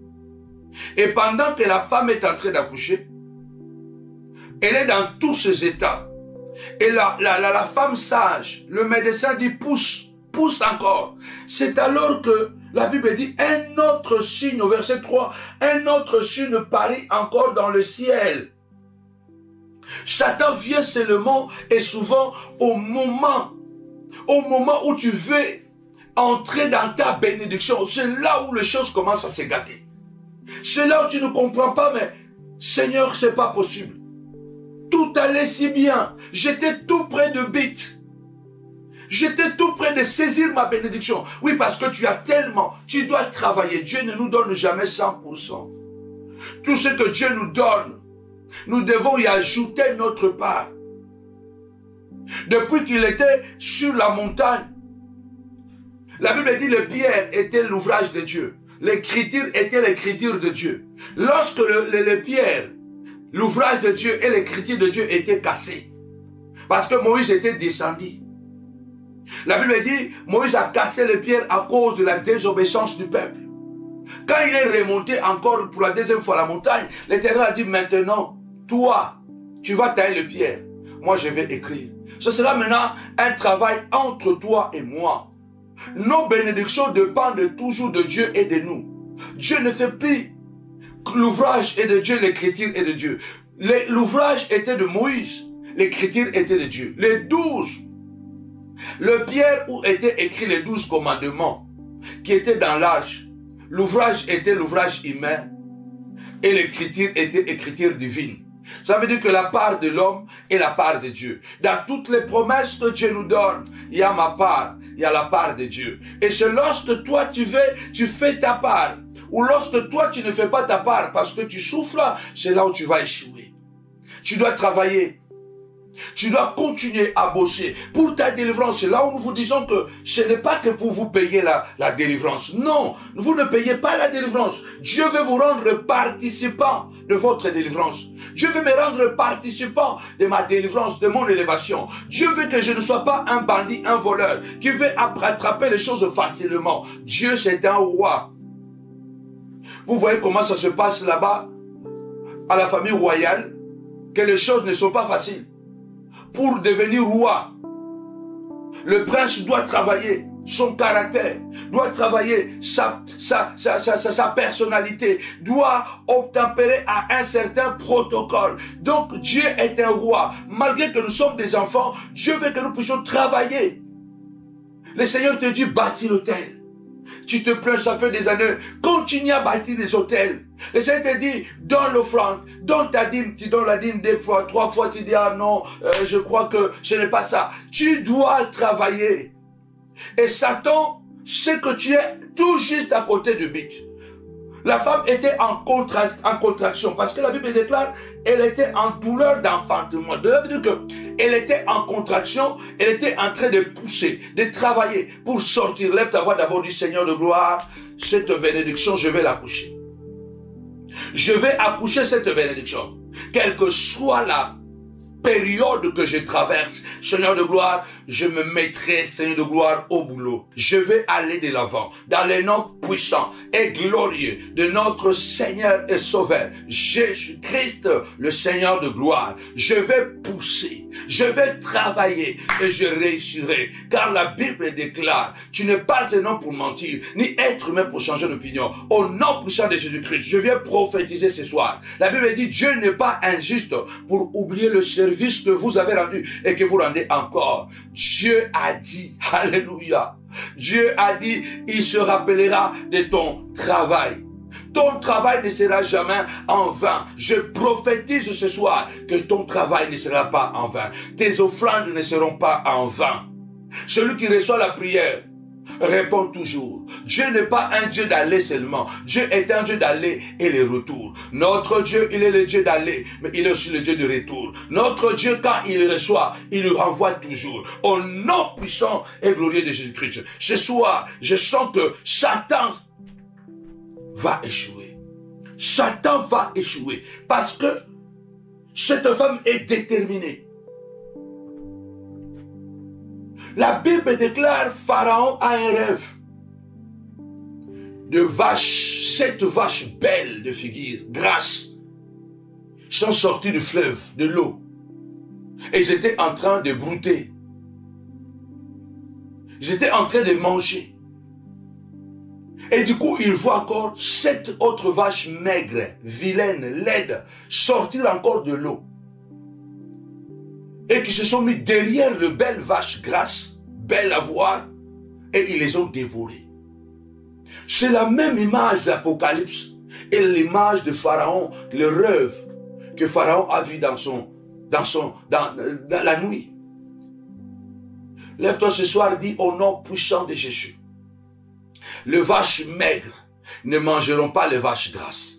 Et pendant que la femme est en train d'accoucher, elle est dans tous ses états. Et la, la, la, la femme sage, le médecin dit pousse, pousse encore. C'est alors que la Bible dit un autre signe, au verset trois, un autre signe paraît encore dans le ciel. Satan vient seulement et souvent au moment, au moment où tu veux entrer dans ta bénédiction, c'est là où les choses commencent à se gâter. C'est là où tu ne comprends pas, mais Seigneur, c'est pas possible. Tout allait si bien, j'étais tout près de but. J'étais tout près de saisir ma bénédiction. Oui, parce que tu as tellement, tu dois travailler. Dieu ne nous donne jamais cent pour cent. Tout ce que Dieu nous donne, nous devons y ajouter notre part. Depuis qu'il était sur la montagne, la Bible dit que les pierres étaient l'ouvrage de Dieu. L'écriture était l'écriture de Dieu. Lorsque le, le, les pierres, l'ouvrage de Dieu et l'écriture de Dieu étaient cassés, parce que Moïse était descendu. La Bible dit, Moïse a cassé les pierres à cause de la désobéissance du peuple. Quand il est remonté encore pour la deuxième fois à la montagne, l'Éternel a dit, maintenant, toi, tu vas tailler les pierres. Moi, je vais écrire. Ce sera maintenant un travail entre toi et moi. Nos bénédictions dépendent toujours de Dieu et de nous. Dieu ne fait plus que l'ouvrage est de Dieu, l'écriture est de Dieu. L'ouvrage était de Moïse, l'écriture était de Dieu. Les douze, le pierre où étaient écrits les douze commandements, qui étaient dans l'âge, l'ouvrage était l'ouvrage humain et l'écriture était l'écriture divine. Ça veut dire que la part de l'homme est la part de Dieu. Dans toutes les promesses que Dieu nous donne, il y a ma part, il y a la part de Dieu. Et c'est lorsque toi tu fais, tu fais ta part, ou lorsque toi tu ne fais pas ta part parce que tu souffres, c'est là où tu vas échouer. Tu dois travailler. Tu dois continuer à bosser pour ta délivrance. C'est là où nous vous disons que ce n'est pas que pour vous payer la, la délivrance. Non, vous ne payez pas la délivrance. Dieu veut vous rendre participant de votre délivrance. Dieu veut me rendre participant de ma délivrance, de mon élévation. Dieu veut que je ne sois pas un bandit, un voleur, qui veut attraper les choses facilement. Dieu, c'est un roi. Vous voyez comment ça se passe là-bas, à la famille royale. que les choses ne sont pas faciles. Pour devenir roi, le prince doit travailler son caractère, doit travailler sa, sa, sa, sa, sa, sa personnalité, doit obtempérer à un certain protocole. Donc Dieu est un roi. Malgré que nous sommes des enfants, Dieu veut que nous puissions travailler. Le Seigneur te dit bâtis l'autel. Tu te plains, ça fait des années. Continue à bâtir des hôtels. Le Seigneur te dit, donne l'offrande, donne ta dîme. Tu donnes la dîme deux fois, trois fois, tu dis, ah non, euh, je crois que ce n'est pas ça. Tu dois travailler. Et Satan sait que tu es tout juste à côté du but. La femme était en, contra en contraction, parce que la Bible déclare, elle était en douleur d'enfantement. De là, dire qu'elle était en contraction, elle était en train de pousser, de travailler pour sortir. Lève ta voix d'abord du Seigneur de gloire. Cette bénédiction, je vais l'accoucher. Je vais accoucher cette bénédiction. Quelle que soit la période que je traverse, Seigneur de gloire, je me mettrai, Seigneur de gloire, au boulot. Je vais aller de l'avant, dans le nom puissant et glorieux de notre Seigneur et Sauveur, Jésus-Christ, le Seigneur de gloire. Je vais pousser, je vais travailler et je réussirai, car la Bible déclare, tu n'es pas un homme pour mentir, ni être humain pour changer d'opinion. Au nom puissant de Jésus-Christ, je viens prophétiser ce soir. La Bible dit, Dieu n'est pas injuste pour oublier le service que vous avez rendu et que vous rendez encore. Dieu a dit, alléluia, Dieu a dit, il se rappellera de ton travail. Ton travail ne sera jamais en vain. Je prophétise ce soir que ton travail ne sera pas en vain. Tes offrandes ne seront pas en vain. Celui qui reçoit la prière répond toujours. Dieu n'est pas un Dieu d'aller seulement. Dieu est un Dieu d'aller et le retour. Notre Dieu, il est le Dieu d'aller, mais il est aussi le Dieu de retour. Notre Dieu, quand il reçoit, il nous renvoie toujours. Au nom puissant et glorieux de Jésus-Christ. Ce soir, je sens que Satan va échouer. Satan va échouer. Parce que cette femme est déterminée. La Bible déclare, Pharaon a un rêve de vaches, sept vaches belles de figure, grasses, sont sorties du fleuve, de l'eau. Et ils étaient en train de brouter. Ils étaient en train de manger. Et du coup, il voit encore sept autres vaches maigres, vilaines, laides, sortir encore de l'eau. Et qui se sont mis derrière le belle vache grasse, belle à voir, et ils les ont dévorées. C'est la même image d'Apocalypse et l'image de Pharaon, le rêve que Pharaon a vu dans son, dans son, dans, dans la nuit. Lève-toi ce soir, dis au nom puissant de Jésus. Les vaches maigres ne mangeront pas les vaches grasses.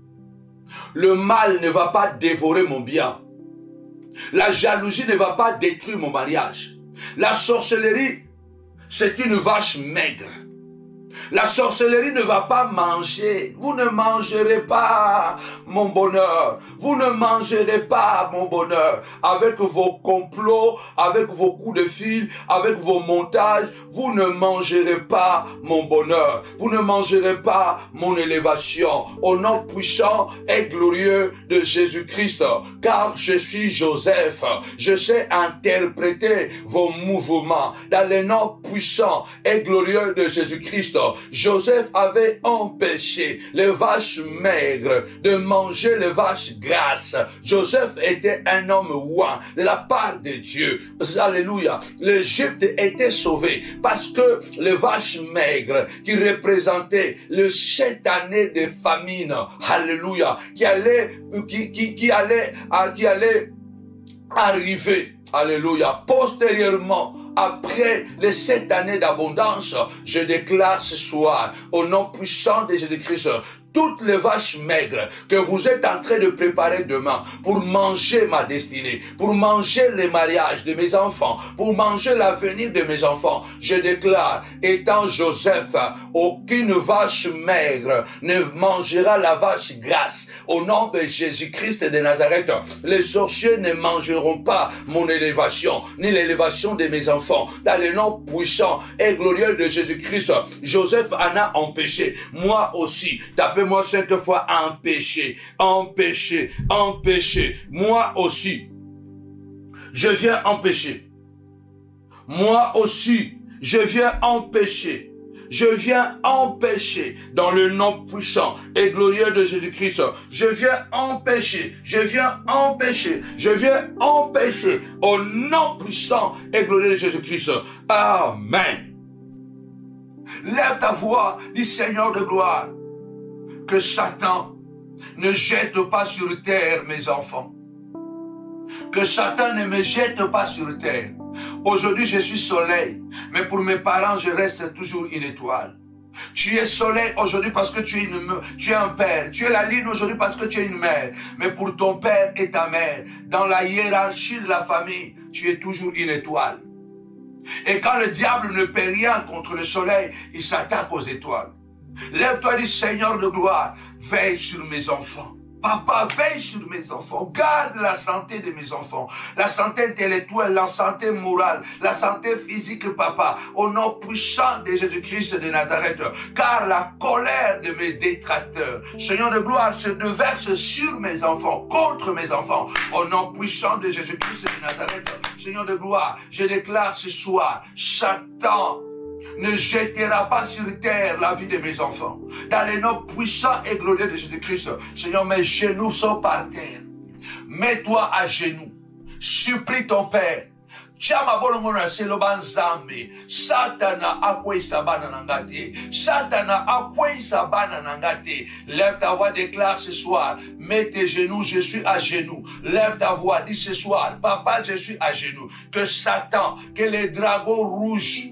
Le mal ne va pas dévorer mon bien. La jalousie ne va pas détruire mon mariage. La sorcellerie, c'est une vache maigre. La sorcellerie ne va pas manger. Vous ne mangerez pas mon bonheur. Vous ne mangerez pas mon bonheur. Avec vos complots, avec vos coups de fil, avec vos montages, vous ne mangerez pas mon bonheur. Vous ne mangerez pas mon élévation. Au nom puissant et glorieux de Jésus-Christ. Car je suis Joseph. Je sais interpréter vos mouvements. Dans le nom puissant et glorieux de Jésus-Christ. Joseph avait empêché les vaches maigres de manger les vaches grasses. Joseph était un homme ouin de la part de Dieu. Alléluia. L'Égypte était sauvée parce que les vaches maigres qui représentaient les sept années de famine, alléluia, qui allaient, qui, qui, qui allaient, qui allaient arriver, alléluia, postérieurement, après les sept années d'abondance, je déclare ce soir, au nom puissant de Jésus-Christ, toutes les vaches maigres que vous êtes en train de préparer demain pour manger ma destinée, pour manger les mariages de mes enfants, pour manger l'avenir de mes enfants, je déclare, étant Joseph, aucune vache maigre ne mangera la vache grasse. Au nom de Jésus-Christ de Nazareth, les sorciers ne mangeront pas mon élévation, ni l'élévation de mes enfants. Dans le nom puissant et glorieux de Jésus-Christ, Joseph en a empêché. Moi aussi, tapez moi cinq fois empêcher, empêcher, empêcher. Moi aussi, je viens empêcher. Moi aussi, je viens empêcher. Je viens empêcher dans le nom puissant et glorieux de Jésus-Christ. Je viens empêcher, je viens empêcher, je viens empêcher au nom puissant et glorieux de Jésus-Christ. Amen. Lève ta voix, dis Seigneur de gloire, que Satan ne jette pas sur terre mes enfants. Que Satan ne me jette pas sur terre. Aujourd'hui, je suis soleil, mais pour mes parents, je reste toujours une étoile. Tu es soleil aujourd'hui parce que tu es, une, tu es un père. Tu es la lune aujourd'hui parce que tu es une mère. Mais pour ton père et ta mère, dans la hiérarchie de la famille, tu es toujours une étoile. Et quand le diable ne peut rien contre le soleil, il s'attaque aux étoiles. Lève-toi et dis, Seigneur de gloire, veille sur mes enfants. Papa, veille sur mes enfants, garde la santé de mes enfants, la santé intellectuelle, la santé morale, la santé physique, papa, au nom puissant de Jésus-Christ de Nazareth, car la colère de mes détracteurs, Seigneur de gloire, se déverse sur mes enfants, contre mes enfants, au nom puissant de Jésus-Christ de Nazareth. Seigneur de gloire, je déclare ce soir, Satan ne jettera pas sur terre la vie de mes enfants. Dans le nom puissant et glorieux de Jésus-Christ, Seigneur, mes genoux sont par terre. Mets-toi à genoux. Supplie ton Père. Chama bolongona seloban zambe. Satana akwei sabana nangati. Satana akwei sabana nangati. Lève ta voix, déclare ce soir. Mets tes genoux, je suis à genoux. Lève ta voix, dis ce soir. Papa, je suis à genoux. Que Satan, que les dragons rouges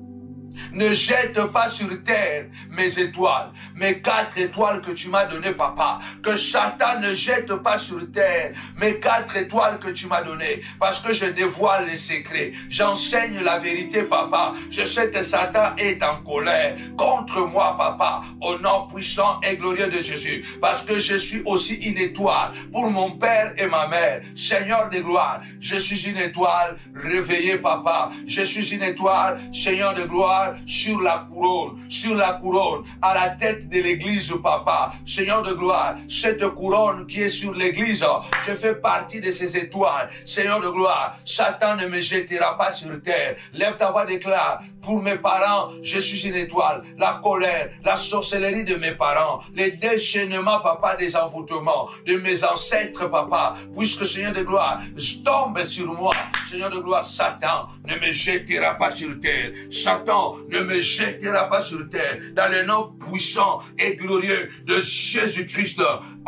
ne jette pas sur terre mes étoiles, mes quatre étoiles que tu m'as données, papa. Que Satan ne jette pas sur terre mes quatre étoiles que tu m'as données, parce que je dévoile les secrets. J'enseigne la vérité, papa. Je sais que Satan est en colère contre moi, papa, au nom puissant et glorieux de Jésus, parce que je suis aussi une étoile pour mon père et ma mère. Seigneur de gloire, je suis une étoile réveillée, papa. Je suis une étoile, Seigneur de gloire, sur la couronne, sur la couronne, à la tête de l'église, papa. Seigneur de gloire, cette couronne qui est sur l'église, je fais partie de ces étoiles. Seigneur de gloire, Satan ne me jettera pas sur terre. Lève ta voix, déclare, pour mes parents, je suis une étoile. La colère, la sorcellerie de mes parents, les déchaînements, papa, des envoûtements de mes ancêtres, papa, puisque Seigneur de gloire, tombe sur moi. Seigneur de gloire, Satan ne me jettera pas sur terre. Satan ne me jettera pas sur terre. Dans le nom puissant et glorieux de Jésus-Christ.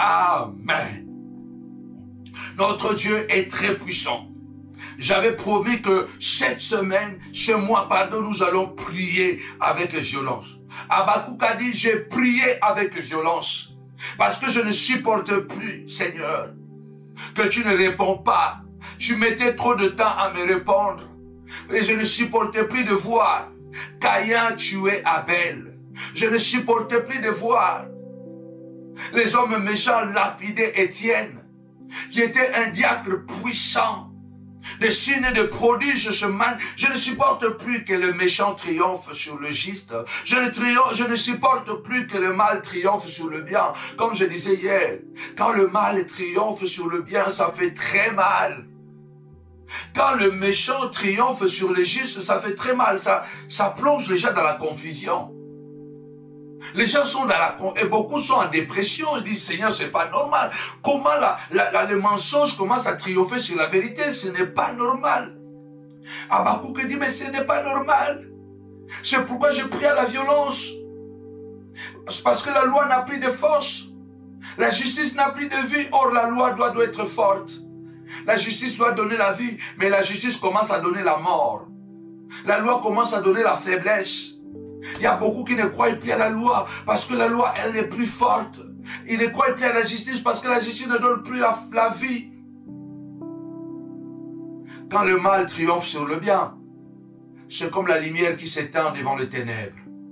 Amen. Notre Dieu est très puissant. J'avais promis que cette semaine, ce mois, pardon, nous allons prier avec violence. Habakkuk a dit, j'ai prié avec violence. Parce que je ne supporte plus, Seigneur, que tu ne réponds pas. Tu mettais trop de temps à me répondre. Et je ne supportais plus de voir Caïn tuer Abel. Je ne supportais plus de voir les hommes méchants lapider Étienne, qui était un diacre puissant. Les signes de prodiges se manifestent. Je ne supporte plus que le méchant triomphe sur le juste. Je ne, triomphe, je ne supporte plus que le mal triomphe sur le bien. Comme je disais hier, quand le mal triomphe sur le bien, ça fait très mal. Quand le méchant triomphe sur le juste, ça fait très mal. Ça, ça plonge les gens dans la confusion. Les gens sont dans la... Et beaucoup sont en dépression. Ils disent, Seigneur, c'est pas normal. Comment la, la, la, le mensonge commence à triompher sur la vérité? Ce n'est pas normal. Habakkuk dit, mais ce n'est pas normal. C'est pourquoi je prie à la violence. Parce que la loi n'a plus de force. La justice n'a plus de vie. Or, la loi doit, doit être forte. La justice doit donner la vie. Mais la justice commence à donner la mort. La loi commence à donner la faiblesse. Il y a beaucoup qui ne croient plus à la loi parce que la loi, elle n'est plus forte. Ils ne croient plus à la justice parce que la justice ne donne plus la, la vie. Quand le mal triomphe sur le bien, c'est comme la lumière qui s'éteint devant les ténèbres.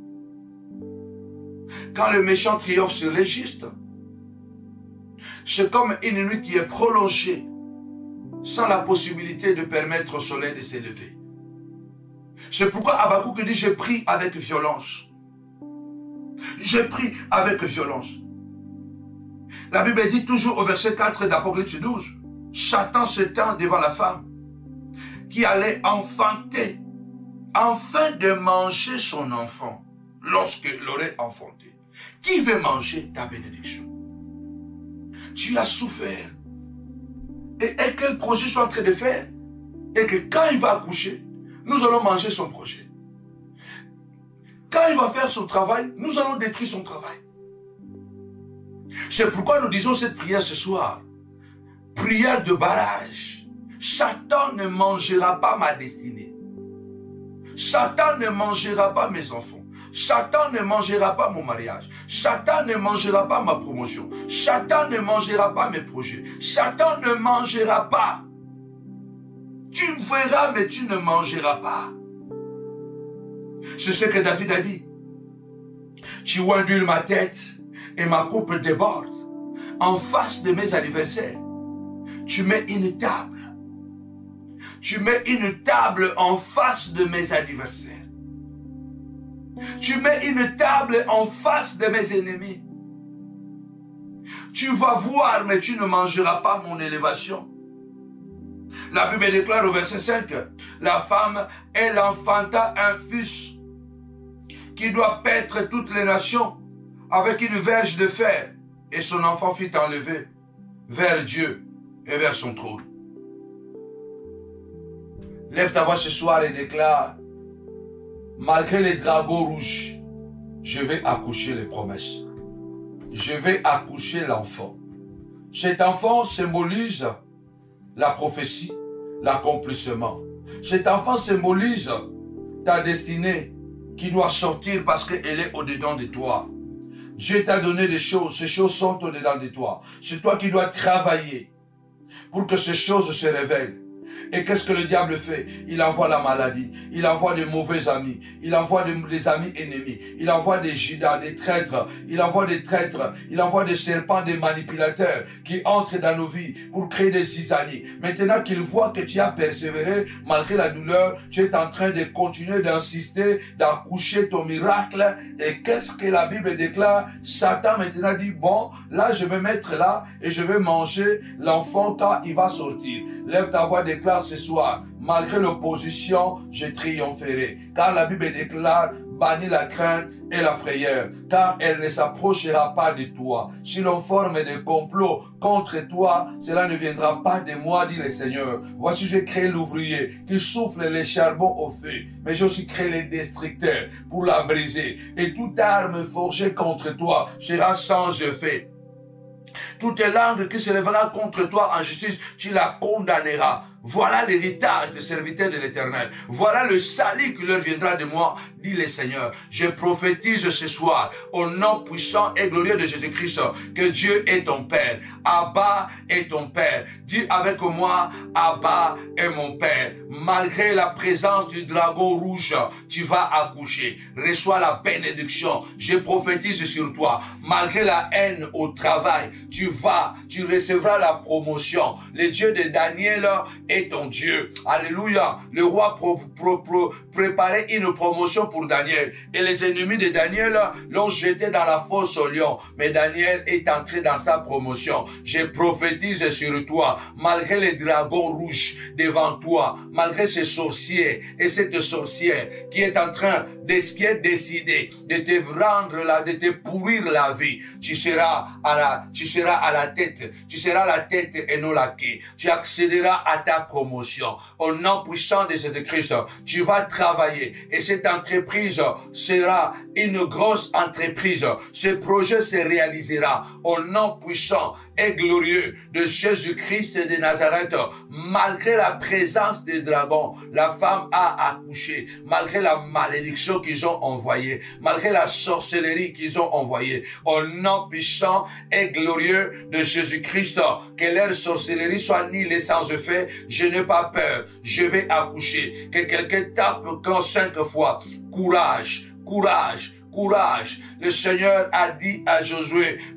Quand le méchant triomphe sur les justes, c'est comme une nuit qui est prolongée sans la possibilité de permettre au soleil de s'élever. C'est pourquoi Habakkuk dit, je prie avec violence. Je prie avec violence. La Bible dit toujours au verset quatre d'Apocalypse douze, Satan s'étend devant la femme qui allait enfanter, afin de manger son enfant lorsqu'elle l'aurait enfanté. Qui veut manger ta bénédiction? Tu as souffert. Et, et quel projet je suis en train de faire? Et que quand il va accoucher, nous allons manger son projet. Quand il va faire son travail, nous allons détruire son travail. C'est pourquoi nous disons cette prière ce soir. Prière de barrage. Satan ne mangera pas ma destinée. Satan ne mangera pas mes enfants. Satan ne mangera pas mon mariage. Satan ne mangera pas ma promotion. Satan ne mangera pas mes projets. Satan ne mangera pas. Tu me verras, mais tu ne mangeras pas. C'est ce que David a dit. Tu ondules ma tête et ma coupe déborde. En face de mes adversaires, tu mets une table. Tu mets une table en face de mes adversaires. Tu mets une table en face de mes ennemis. Tu vas voir, mais tu ne mangeras pas mon élévation. La Bible déclare au verset cinq, la femme, elle enfanta un fils qui doit paître toutes les nations avec une verge de fer. Et son enfant fut enlevé vers Dieu et vers son trône. Lève ta voix ce soir et déclare, malgré les dragons rouges, je vais accoucher les promesses. Je vais accoucher l'enfant. Cet enfant symbolise la prophétie, l'accomplissement. Cet enfant symbolise ta destinée qui doit sortir parce qu'elle est au-dedans de toi. Dieu t'a donné des choses, ces choses sont au-dedans de toi. C'est toi qui dois travailler pour que ces choses se révèlent. Et qu'est-ce que le diable fait? Il envoie la maladie, il envoie des mauvais amis, il envoie des, des amis ennemis, il envoie des judas, des traîtres, il envoie des traîtres, il envoie des serpents, des manipulateurs qui entrent dans nos vies pour créer des zizanies. Maintenant qu'il voit que tu as persévéré, malgré la douleur, tu es en train de continuer d'insister, d'accoucher ton miracle. Et qu'est-ce que la Bible déclare? Satan maintenant dit, bon, là je vais mettre là et je vais manger l'enfant quand il va sortir. Lève ta voix, déclare ce soir, malgré l'opposition, je triompherai. Car la Bible déclare, bannis la crainte et la frayeur, car elle ne s'approchera pas de toi. Si l'on forme des complots contre toi, cela ne viendra pas de moi, dit le Seigneur. Voici, j'ai créé l'ouvrier qui souffle les charbons au feu, mais j'ai aussi créé les destructeurs pour la briser. Et toute arme forgée contre toi sera sans effet. Toute langue qui se lèvera contre toi en justice, tu la condamneras. Voilà l'héritage des serviteurs de l'Éternel. Voilà le salut qui leur viendra de moi, dit le Seigneur. Je prophétise ce soir, au nom puissant et glorieux de Jésus-Christ, que Dieu est ton Père. Abba est ton Père. Dis avec moi, Abba est mon Père. Malgré la présence du dragon rouge, tu vas accoucher. Reçois la bénédiction. Je prophétise sur toi. Malgré la haine au travail, tu vas, tu recevras la promotion. Le Dieu de Daniel est ton Dieu. Alléluia. Le roi pro, pro, pro, préparait une promotion pour Daniel. Et les ennemis de Daniel l'ont jeté dans la fosse au lion. Mais Daniel est entré dans sa promotion. Je prophétise sur toi. Malgré les dragons rouges devant toi, malgré ces sorciers et cette sorcière qui est en train de, qui est décidé de te rendre là, de te pourrir la vie, tu seras à la, tu seras à la tête. Tu seras la tête et non la queue. Tu accéderas à ta promotion. Au nom puissant de Jésus-Christ, tu vas travailler et cette entreprise sera une grosse entreprise. Ce projet se réalisera au nom puissant et glorieux de Jésus-Christ de Nazareth. Malgré la présence des dragons, la femme a accouché. Malgré la malédiction qu'ils ont envoyée, malgré la sorcellerie qu'ils ont envoyée, au nom puissant et glorieux de Jésus-Christ, que leur sorcellerie soit nihilée sans effet. Je n'ai pas peur, je vais accoucher. Que quelqu'un tape quand cinq fois. Courage, courage, courage. Le Seigneur a dit à Josué,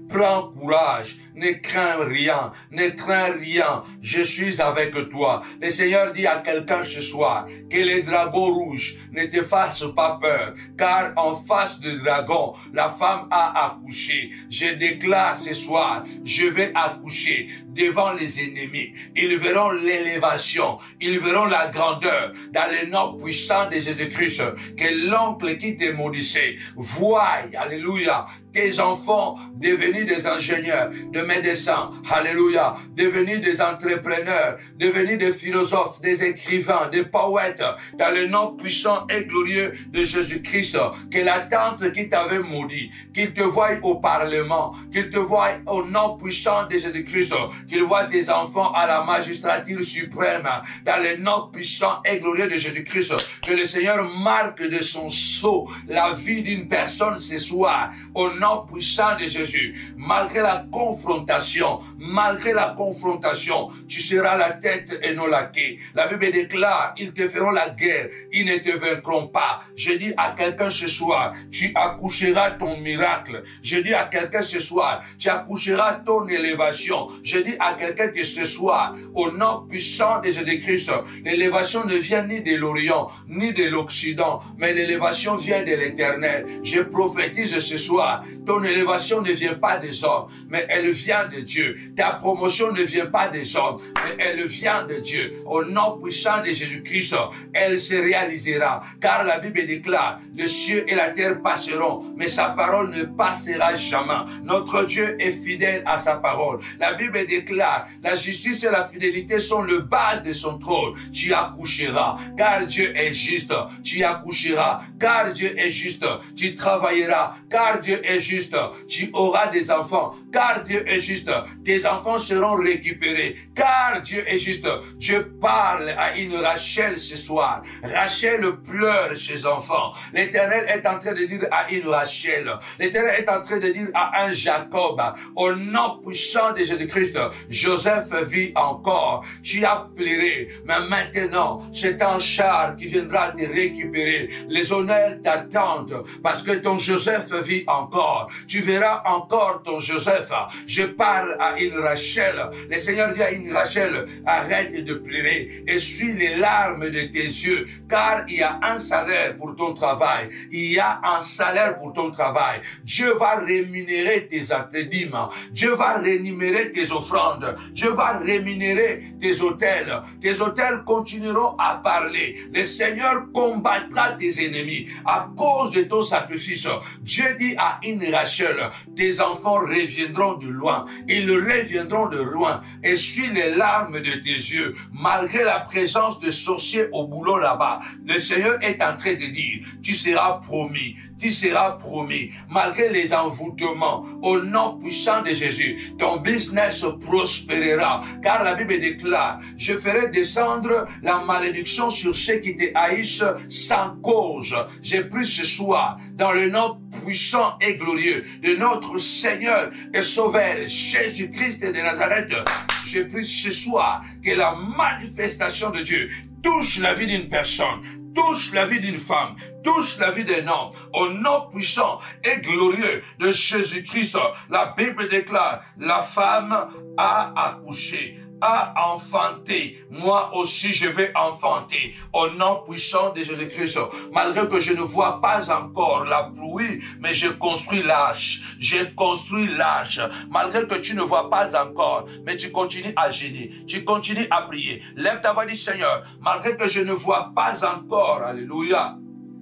Prends courage, ne crains rien, ne crains rien, je suis avec toi. Le Seigneur dit à quelqu'un ce soir que les dragons rouges ne te fassent pas peur, car en face du dragon, la femme a accouché. Je déclare ce soir, je vais accoucher devant les ennemis. Ils verront l'élévation, ils verront la grandeur dans le nom puissant de Jésus-Christ, que l'oncle qui te maudissait voie, alléluia, tes enfants devenus des ingénieurs, des médecins, alléluia, devenus des entrepreneurs, devenus des philosophes, des écrivains, des poètes, dans le nom puissant et glorieux de Jésus-Christ, que la tante qui t'avait maudit, qu'il te voie au Parlement, qu'il te voie au nom puissant de Jésus-Christ, qu'il voie tes enfants à la magistrature suprême, dans le nom puissant et glorieux de Jésus-Christ, que le Seigneur marque de son sceau la vie d'une personne ce soir, au nom puissant de Jésus. Malgré la confrontation, malgré la confrontation, tu seras la tête et non la queue. La Bible déclare, ils te feront la guerre, ils ne te vaincront pas. Je dis à quelqu'un ce soir, tu accoucheras ton miracle. Je dis à quelqu'un ce soir, tu accoucheras ton élévation. Je dis à quelqu'un que ce soir, au nom puissant de Jésus-Christ, l'élévation ne vient ni de l'Orient, ni de l'Occident, mais l'élévation vient de l'Éternel. Je prophétise ce soir, ton élévation ne vient pas des hommes, mais elle vient de Dieu. Ta promotion ne vient pas des hommes, mais elle vient de Dieu. Au nom puissant de Jésus-Christ, elle se réalisera. Car la Bible déclare, les cieux et la terre passeront, mais sa parole ne passera jamais. Notre Dieu est fidèle à sa parole. La Bible déclare, la justice et la fidélité sont le base de son trône. Tu accoucheras, car Dieu est juste. Tu accoucheras, car Dieu est juste. Tu travailleras, car Dieu est juste. Tu auras des enfants, car Dieu est juste. Tes enfants seront récupérés, car Dieu est juste. Dieu parle à une Rachel ce soir. Rachel pleure ses enfants. L'Éternel est en train de dire à une Rachel. L'Éternel est en train de dire à un Jacob, au nom puissant de Jésus-Christ, Joseph vit encore. Tu as pleuré, mais maintenant, c'est un char qui viendra te récupérer. Les honneurs t'attendent parce que ton Joseph vit encore. Tu verras encore ton Joseph. Je parle à une Rachel. Le Seigneur dit à une Rachel, arrête de pleurer, essuie les larmes de tes yeux, car il y a un salaire pour ton travail. Il y a un salaire pour ton travail. Dieu va rémunérer tes attributs. Dieu va rémunérer tes offrandes. Dieu va rémunérer tes hôtels. Tes hôtels continueront à parler. Le Seigneur combattra tes ennemis à cause de ton sacrifice. Dieu dit à une Rachel, tes enfants reviendront de loin. Ils reviendront de loin. Essuie les larmes de tes yeux, malgré la présence de sorciers au boulot là-bas. Le Seigneur est en train de dire, tu seras promis. Tu seras promis, malgré les envoûtements, au nom puissant de Jésus, ton business prospérera, car la Bible déclare, je ferai descendre la malédiction sur ceux qui te haïssent sans cause. J'ai pris ce soir, dans le nom puissant et glorieux de notre Seigneur et Sauveur, Jésus-Christ de Nazareth, j'ai pris ce soir que la manifestation de Dieu touche la vie d'une personne, touche la vie d'une femme, touche la vie d'un homme. Au nom puissant et glorieux de Jésus-Christ, la Bible déclare, la femme a accouché, a enfanté. Moi aussi, je vais enfanter. Au nom puissant de Jésus-Christ, malgré que je ne vois pas encore la pluie, mais je construis l'arche. Je construis l'arche. Malgré que tu ne vois pas encore, mais tu continues à gêner. Tu continues à prier. Lève ta voix, dis Seigneur, malgré que je ne vois pas encore, alléluia,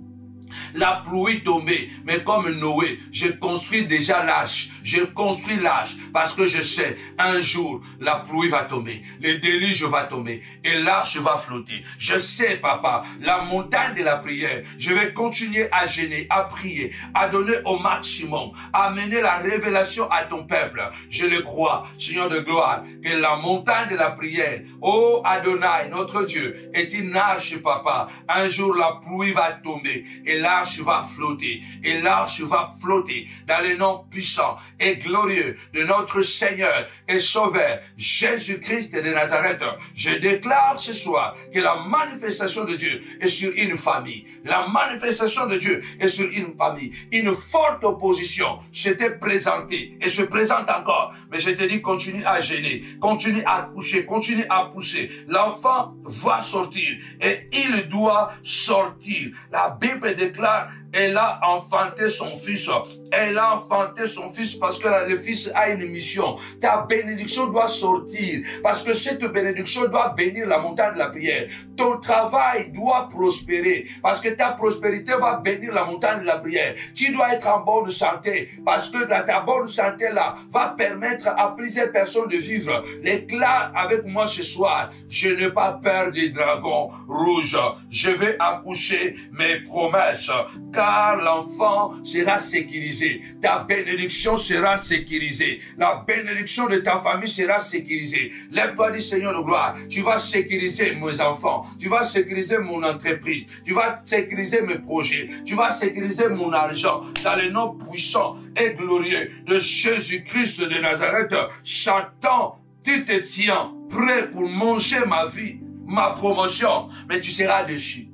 la pluie tombée, mais comme Noé, je construis déjà l'arche, je construis l'arche, parce que je sais, un jour, la pluie va tomber, le déluge va tomber, et l'arche va flotter. Je sais, papa, la montagne de la prière, je vais continuer à gêner, à prier, à donner au maximum, à amener la révélation à ton peuple. Je le crois, Seigneur de gloire, que la montagne de la prière, oh Adonai, notre Dieu, est une arche, papa. Un jour, la pluie va tomber, et l'arche va flotter, et l'arche va flotter dans le nom puissant et glorieux de notre Seigneur et Sauveur, Jésus-Christ de Nazareth. Je déclare ce soir que la manifestation de Dieu est sur une famille. La manifestation de Dieu est sur une famille. Une forte opposition s'était présentée et se présente encore. Mais je te dis, continue à gêner, continue à coucher, continue à pousser. L'enfant va sortir et il doit sortir. La Bible déclare, elle a enfanté son fils. Elle a enfanté son fils parce que le fils a une mission. Ta bénédiction doit sortir parce que cette bénédiction doit bénir la montagne de la prière. Ton travail doit prospérer parce que ta prospérité va bénir la montagne de la prière. Tu dois être en bonne santé parce que ta bonne santé là va permettre à plusieurs personnes de vivre. L'éclat avec moi ce soir. Je n'ai pas peur des dragons rouges. Je vais accoucher mes promesses car l'enfant sera sécurisé. Ta bénédiction sera sécurisée. La bénédiction de ta famille sera sécurisée. Lève-toi, dis Seigneur de gloire, tu vas sécuriser mes enfants, tu vas sécuriser mon entreprise, tu vas sécuriser mes projets, tu vas sécuriser mon argent dans le nom puissant et glorieux de Jésus-Christ de Nazareth. Satan, tu te tiens prêt pour manger ma vie, ma promotion, mais tu seras déçu.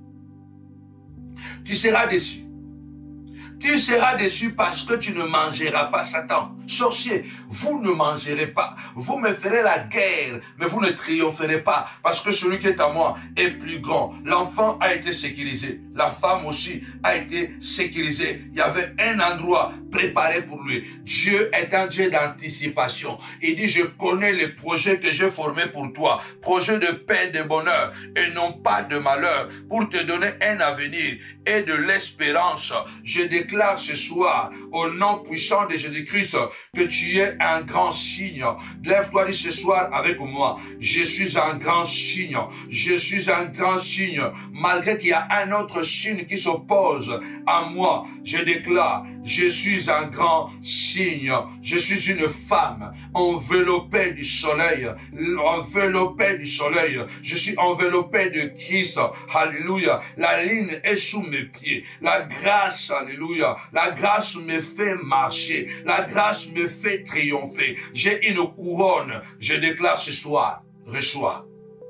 Tu seras déçu. Tu seras déçu parce que tu ne mangeras pas, Satan. Sorcier, vous ne mangerez pas. Vous me ferez la guerre, mais vous ne triompherez pas. Parce que celui qui est à moi est plus grand. L'enfant a été sécurisé. La femme aussi a été sécurisée. Il y avait un endroit préparé pour lui. Dieu est un Dieu d'anticipation. Il dit, je connais les projets que j'ai formés pour toi. Projets de paix, de bonheur et non pas de malheur. Pour te donner un avenir et de l'espérance. Je déclare ce soir, au nom puissant de Jésus-Christ, que tu es un grand signe. Lève-toi ce soir avec moi. Je suis un grand signe. Je suis un grand signe. Malgré qu'il y a un autre signe qui s'oppose à moi, je déclare, je suis un grand signe. Je suis une femme enveloppée du soleil. Enveloppée du soleil. Je suis enveloppée de Christ. Alléluia. La ligne est sous mes pieds. La grâce, alléluia. La grâce me fait marcher. La grâce me fait triompher. J'ai une couronne. Je déclare ce soir, reçois.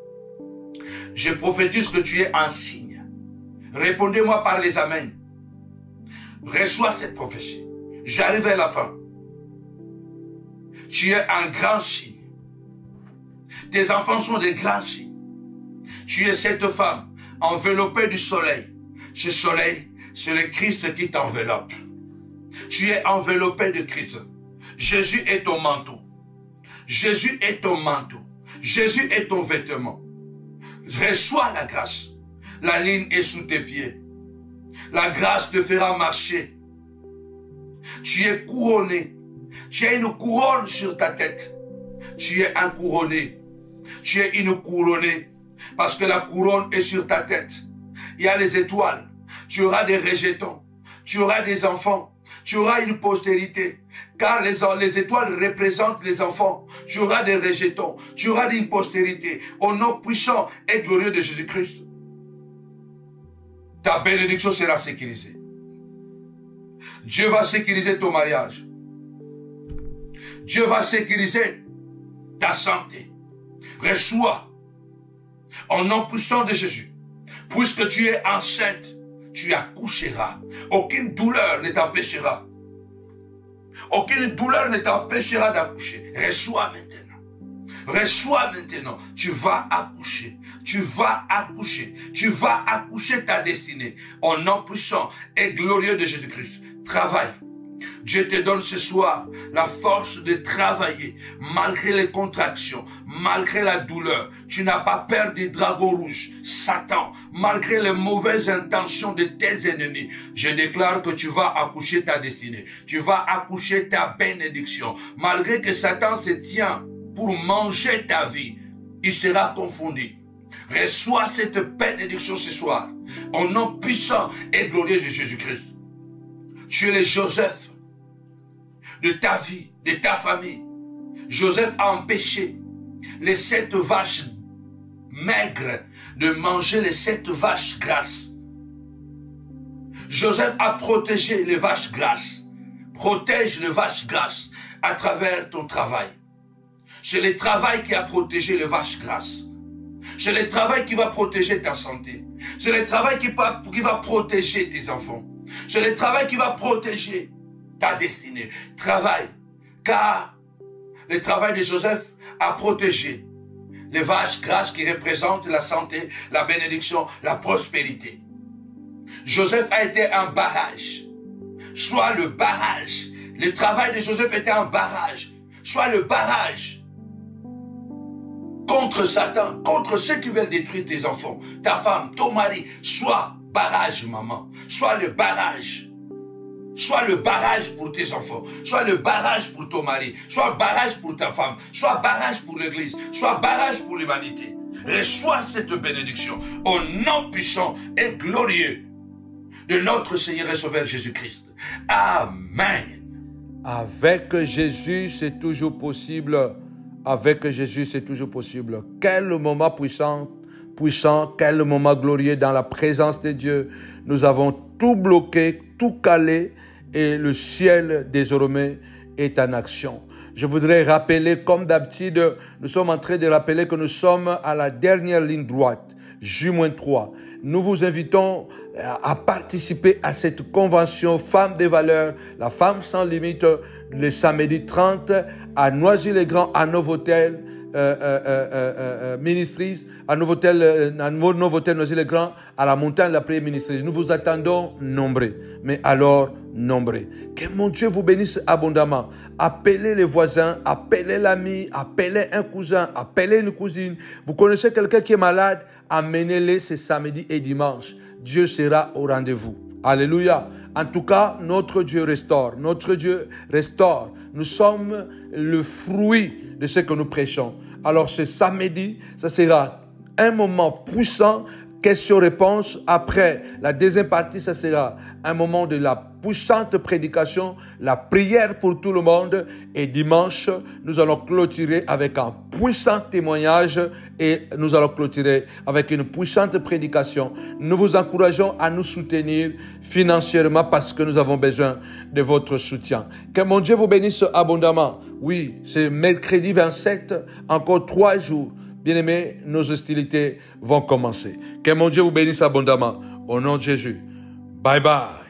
Je prophétise que tu es un signe. Répondez-moi par les amens. Reçois cette prophétie. J'arrive à la fin. Tu es un grand signe. Tes enfants sont des grands signes. Tu es cette femme enveloppée du soleil. Ce soleil, c'est le Christ qui t'enveloppe. Tu es enveloppé de Christ. Jésus est ton manteau. Jésus est ton manteau. Jésus est ton vêtement. Reçois la grâce. La ligne est sous tes pieds. La grâce te fera marcher. Tu es couronné. Tu as une couronne sur ta tête. Tu es un couronné. Tu es une couronnée. Parce que la couronne est sur ta tête. Il y a les étoiles. Tu auras des rejetons. Tu auras des enfants. Tu auras une postérité. Car les, les étoiles représentent les enfants. Tu auras des rejetons. Tu auras une postérité. Au nom puissant et glorieux de Jésus-Christ. Ta bénédiction sera sécurisée. Dieu va sécuriser ton mariage. Dieu va sécuriser ta santé. Reçois. Au nom puissant de Jésus. Puisque tu es enceinte, tu accoucheras. Aucune douleur ne t'empêchera. Aucune douleur ne t'empêchera d'accoucher. Reçois maintenant. Reçois maintenant. Tu vas accoucher. Tu vas accoucher. Tu vas accoucher ta destinée. Au nom puissant et glorieux de Jésus-Christ. Travaille. Dieu te donne ce soir la force de travailler malgré les contractions, malgré la douleur. Tu n'as pas peur des dragons rouges, Satan, malgré les mauvaises intentions de tes ennemis. Je déclare que tu vas accoucher ta destinée. Tu vas accoucher ta bénédiction. Malgré que Satan se tient pour manger ta vie, il sera confondu. Reçois cette bénédiction ce soir, au nom puissant et glorieux de Jésus-Christ. Tu es le Joseph de ta vie, de ta famille. Joseph a empêché les sept vaches maigres de manger les sept vaches grasses. Joseph a protégé les vaches grasses. Protège les vaches grasses à travers ton travail. C'est le travail qui a protégé les vaches grasses. C'est le travail qui va protéger ta santé. C'est le travail qui va, qui va protéger tes enfants. C'est le travail qui va protéger ta destinée. Travail. Car le travail de Joseph a protégé les vaches grasses qui représentent la santé, la bénédiction, la prospérité. Joseph a été un barrage. Soit le barrage. Le travail de Joseph était un barrage. Soit le barrage contre Satan, contre ceux qui veulent détruire tes enfants, ta femme, ton mari. Soit barrage, maman. Soit le barrage. Soit le barrage pour tes enfants. Soit le barrage pour ton mari. Soit barrage pour ta femme. Soit barrage pour l'église. Soit barrage pour l'humanité. Reçois cette bénédiction au nom puissant et glorieux de notre Seigneur et Sauveur Jésus-Christ. Amen. Avec Jésus, c'est toujours possible. Avec Jésus, c'est toujours possible. Quel moment puissant, puissant, quel moment glorieux dans la présence de Dieu. Nous avons tout bloqué, tout calé et le ciel désormais est en action. Je voudrais rappeler, comme d'habitude, nous sommes en train de rappeler que nous sommes à la dernière ligne droite, J trois. Nous vous invitons à participer à cette convention Femmes des valeurs, la femme sans limite, le samedi trente à Noisy-le-Grand, à Novotel euh, euh, euh, euh, Ministries, à Novotel, euh, à Novotel Noisy-le-Grand, à la montagne de la prière Ministries. Nous vous attendons nombreux, mais alors nombreux. Que mon Dieu vous bénisse abondamment. Appelez les voisins, appelez l'ami, appelez un cousin, appelez une cousine. Vous connaissez quelqu'un qui est malade, amenez-les ce samedi et dimanche. Dieu sera au rendez-vous. Alléluia. En tout cas, notre Dieu restaure. Notre Dieu restaure. Nous sommes le fruit de ce que nous prêchons. Alors ce samedi, ça sera un moment puissant. Question-réponse. Après, la deuxième partie, ça sera un moment de la puissante prédication, la prière pour tout le monde. Et dimanche, nous allons clôturer avec un puissant témoignage et nous allons clôturer avec une puissante prédication. Nous vous encourageons à nous soutenir financièrement parce que nous avons besoin de votre soutien. Que mon Dieu vous bénisse abondamment. Oui, c'est mercredi vingt-sept, encore trois jours. Bien-aimés, nos hostilités vont commencer. Que mon Dieu vous bénisse abondamment. Au nom de Jésus. Bye bye.